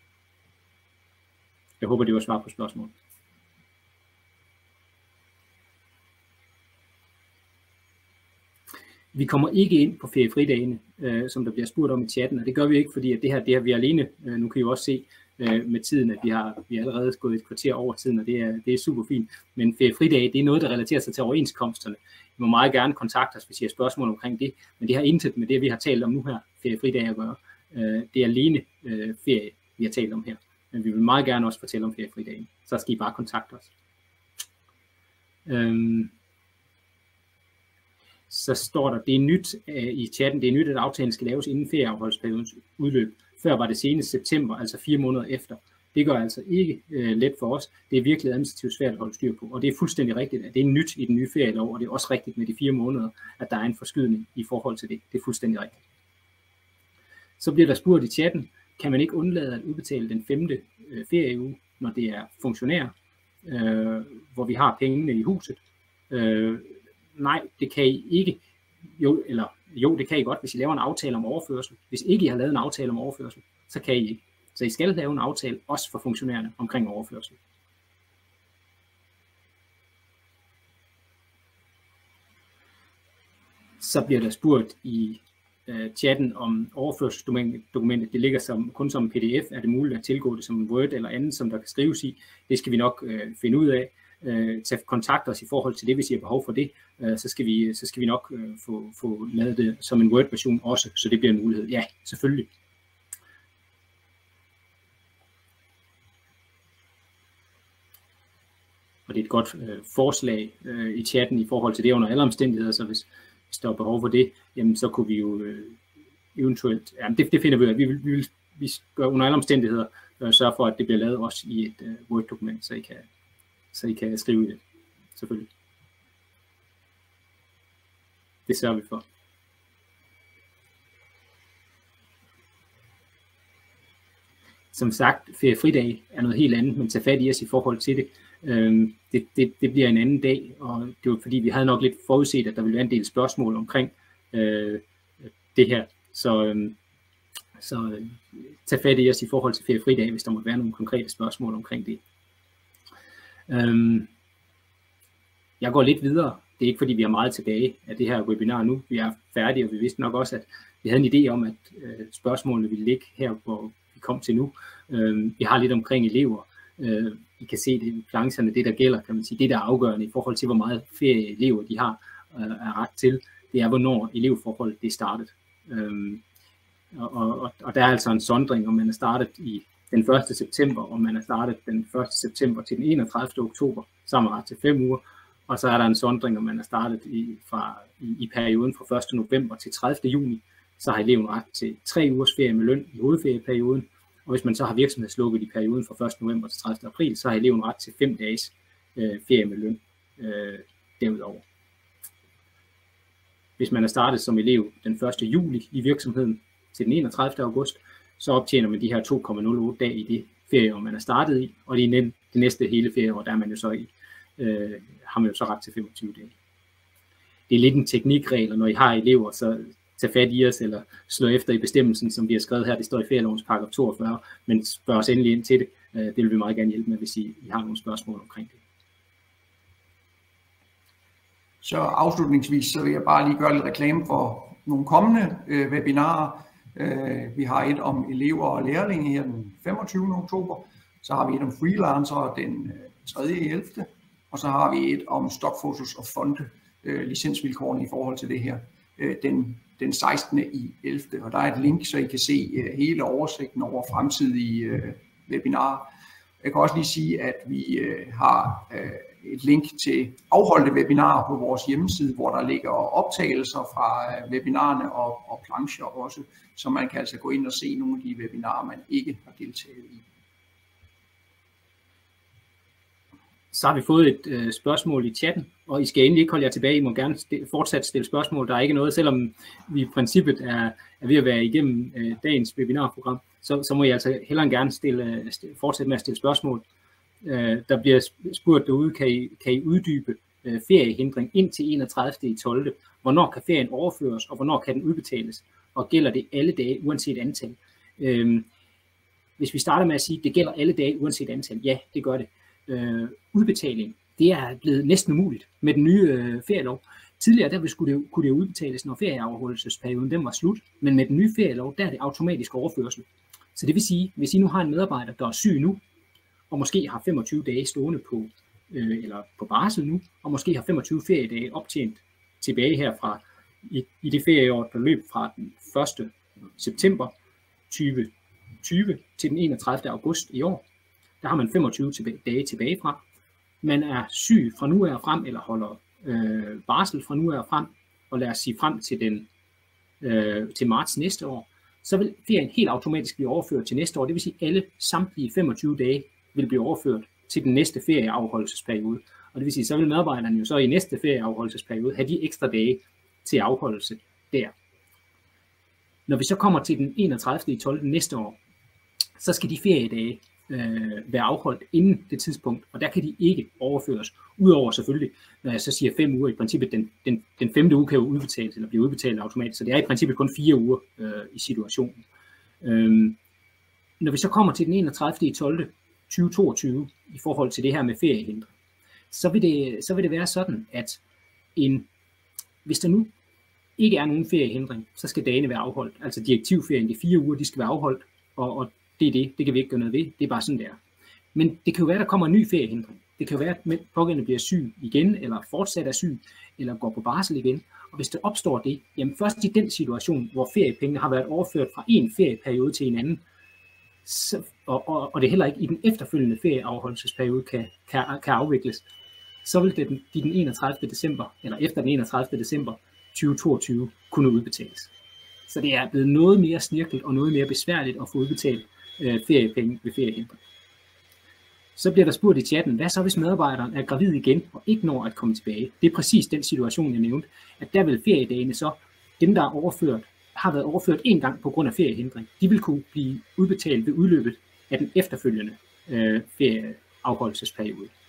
Jeg håber, det var svar på spørgsmålet. Vi kommer ikke ind på feriefridagene, øh, som der bliver spurgt om i chatten, og det gør vi ikke, fordi at det her, det her vi er alene. Øh, nu kan I jo også se øh, med tiden, at vi har vi er allerede gået et kvarter over tiden, og det er, det er super fint. Men feriefridage, det er noget, der relaterer sig til overenskomsterne. I må meget gerne kontakte os, hvis I har spørgsmål omkring det, men det har intet med det, vi har talt om nu her, feriefridage at gøre. Øh, det er alene øh, ferie, vi har talt om her. Men vi vil meget gerne også fortælle om feriefridagen. Så skal I bare kontakte os. Øhm, så står der, det er nyt øh, i chatten, det er nyt, at aftalen skal laves inden ferieafholdsperiodens udløb. Før var det senest september, altså fire måneder efter. Det gør altså ikke øh, let for os. Det er virkelig administrativt svært at holde styr på. Og det er fuldstændig rigtigt, at det er nyt i den nye ferielov, og det er også rigtigt med de fire måneder, at der er en forskydning i forhold til det. Det er fuldstændig rigtigt. Så bliver der spurgt i chatten, kan man ikke undlade at udbetale den femte øh, ferieuge, når det er funktionær, øh, hvor vi har pengene i huset? Øh, nej, det kan I ikke. Jo, eller, jo, det kan I godt, hvis I laver en aftale om overførsel. Hvis ikke I har lavet en aftale om overførsel, så kan I ikke. Så I skal lave en aftale også for funktionærerne omkring overførsel. Så bliver der spurgt i uh, chatten om overførselsdokumentet. Det ligger som, kun som en P D F. Er det muligt at tilgå det som en Word eller andet, som der kan skrives i? Det skal vi nok uh, finde ud af. Uh, tage kontakt os i forhold til det, hvis I har behov for det. Uh, så, skal vi, så skal vi nok uh, få, få lavet det som en Word-version også, så det bliver en mulighed. Ja, selvfølgelig. Og det er et godt øh, forslag øh, i chatten i forhold til det under alle omstændigheder, så hvis, hvis der er behov for det, jamen så kunne vi jo øh, eventuelt, ja, det, det finder vi ud af, vi vil, vi vil vi gør under alle omstændigheder øh, sørge for, at det bliver lavet også i et øh, Word-dokument, så I kan, så I kan skrive i det, selvfølgelig. Det sørger vi for. Som sagt, feriefridag er noget helt andet, men tag fat i os i forhold til det. Øhm, det, det, det bliver en anden dag, og det var fordi, vi havde nok lidt forudset, at der ville være en del spørgsmål omkring øh, det her. Så, øhm, så øh, tag fat i os i forhold til feriefridag, hvis der måtte være nogle konkrete spørgsmål omkring det. Øhm, jeg går lidt videre. Det er ikke fordi, vi har meget tilbage af det her webinar nu. Vi er færdige, og vi vidste nok også, at vi havde en idé om, at øh, spørgsmålene ville ligge her, hvor vi kom til nu. Øh, vi har lidt omkring elever. Øh, I kan se det i plancherne, det der gælder, kan man sige, det der er afgørende i forhold til, hvor meget ferie elever de har øh, er ret til, det er, hvornår elevforholdet det er startet. Øh, og, og, og der er altså en sondring, om man er startet i den første september, og man er startet den første september til den enogtredivte oktober, så har man ret til fem uger, og så er der en sondring, om man er startet i, fra, i, i perioden fra første november til tredivte juni, så har eleven ret til tre ugers ferie med løn i hovedferieperioden, og hvis man så har virksomhedslukket i perioden fra første november til tredivte april, så har eleven ret til fem dages øh, ferie med løn øh, derudover. Hvis man er startet som elev den første juli i virksomheden til den enogtredivte august, så optjener man de her to komma nul otte dage i det ferieår, man er startet i, og det, det næste hele ferieår, der er man jo så i, øh, har man jo så ret til femogtyve dage. Det er lidt en teknikregel, og når I har elever, så tag fat i os, eller slå efter i bestemmelsen, som vi har skrevet her. Det står i ferielovens paragraf toogfyrre, men spørg os endelig ind til det. Det vil vi meget gerne hjælpe med, hvis I, I har nogle spørgsmål omkring det. Så afslutningsvis så vil jeg bare lige gøre lidt reklame for nogle kommende øh, webinarer. Øh, vi har et om elever og lærlinge her den femogtyvende oktober. Så har vi et om freelancere den tredje ellevte Og så har vi et om stockfotos og fonde, øh, licensvilkårene i forhold til det her. Øh, den den sekstende i ellevte Og der er et link, så I kan se uh, hele oversigten over fremtidige uh, webinarer. Jeg kan også lige sige, at vi uh, har uh, et link til afholdte webinarer på vores hjemmeside, hvor der ligger optagelser fra uh, webinarerne og, og plancher også, så man kan altså gå ind og se nogle af de webinarer, man ikke har deltaget i. Så har vi fået et øh, spørgsmål i chatten, og I skal endelig ikke holde jer tilbage. I må gerne st- fortsat stille spørgsmål. Der er ikke noget, selvom vi i princippet er, er ved at være igennem øh, dagens webinarprogram, så, så må I altså heller end gerne stille, stille, fortsætte med at stille spørgsmål. Øh, der bliver spurgt derude, kan I, kan I uddybe øh, feriehindring indtil enogtredivte tolvte Hvornår kan ferien overføres, og hvornår kan den udbetales? Og gælder det alle dage, uanset antal? Øh, hvis vi starter med at sige, at det gælder alle dage, uanset antal, ja, det gør det. Øh, udbetaling, det er blevet næsten umuligt med den nye øh, ferielov. Tidligere der skulle det, kunne det udbetales, når ferieafholdelsesperioden den var slut, men med den nye ferielov, der er det automatisk overførsel. Så det vil sige, hvis I nu har en medarbejder, der er syg nu, og måske har femogtyve dage stående på, øh, eller på barsel nu, og måske har femogtyve feriedage optjent tilbage herfra i, i det ferieår, der løb fra den første september tyve tyve til den enogtredivte august i år, der har man femogtyve dage tilbage fra. Man er syg fra nu af frem, eller holder øh, barsel fra nu af frem, og lad os sige frem til, den, øh, til marts næste år, så vil ferien helt automatisk blive overført til næste år. Det vil sige, at alle samtlige femogtyve dage vil blive overført til den næste ferieafholdelsesperiode. Og det vil sige, så vil medarbejderne jo så i næste ferieafholdelsesperiode have de ekstra dage til afholdelse der. Når vi så kommer til den enogtredivte tolvte næste år, så skal de feriedage øh, være afholdt inden det tidspunkt, og der kan de ikke overføres, udover selvfølgelig, når jeg så siger fem uger, i princippet den, den, den femte uge kan jo udbetales, eller blive udbetalt automatisk, så det er i princippet kun fire uger øh, i situationen. Øhm, når vi så kommer til den enogtredivte tolvte tyve toogtyve i forhold til det her med feriehindring, så vil det, så vil det være sådan, at en, hvis der nu ikke er nogen feriehindring, så skal dagene være afholdt. Altså direktivferien, de fire uger, de skal være afholdt, og, og det er det, det kan vi ikke gøre noget ved, det er bare sådan der. Men det kan jo være, der kommer en ny feriehindring. Det kan jo være, at pågældende bliver syg igen, eller fortsat er syg, eller går på barsel igen. Og hvis der opstår det, jamen først i den situation, hvor feriepengene har været overført fra en ferieperiode til en anden, så, og, og, og det heller ikke i den efterfølgende ferieafholdelsesperiode kan, kan, kan afvikles, så vil det den, i den enogtredivte december, eller efter den enogtredivte december tyve toogtyve kunne udbetales. Så det er blevet noget mere snirkelt og noget mere besværligt at få udbetalt øh, feriepenge ved feriehindring. Så bliver der spurgt i chatten, hvad så hvis medarbejderen er gravid igen og ikke når at komme tilbage? Det er præcis den situation, jeg nævnte, at der vil feriedagene så, dem der er overført, har været overført en gang på grund af feriehindring, de vil kunne blive udbetalt ved udløbet af den efterfølgende øh, ferieafholdelsesperiode.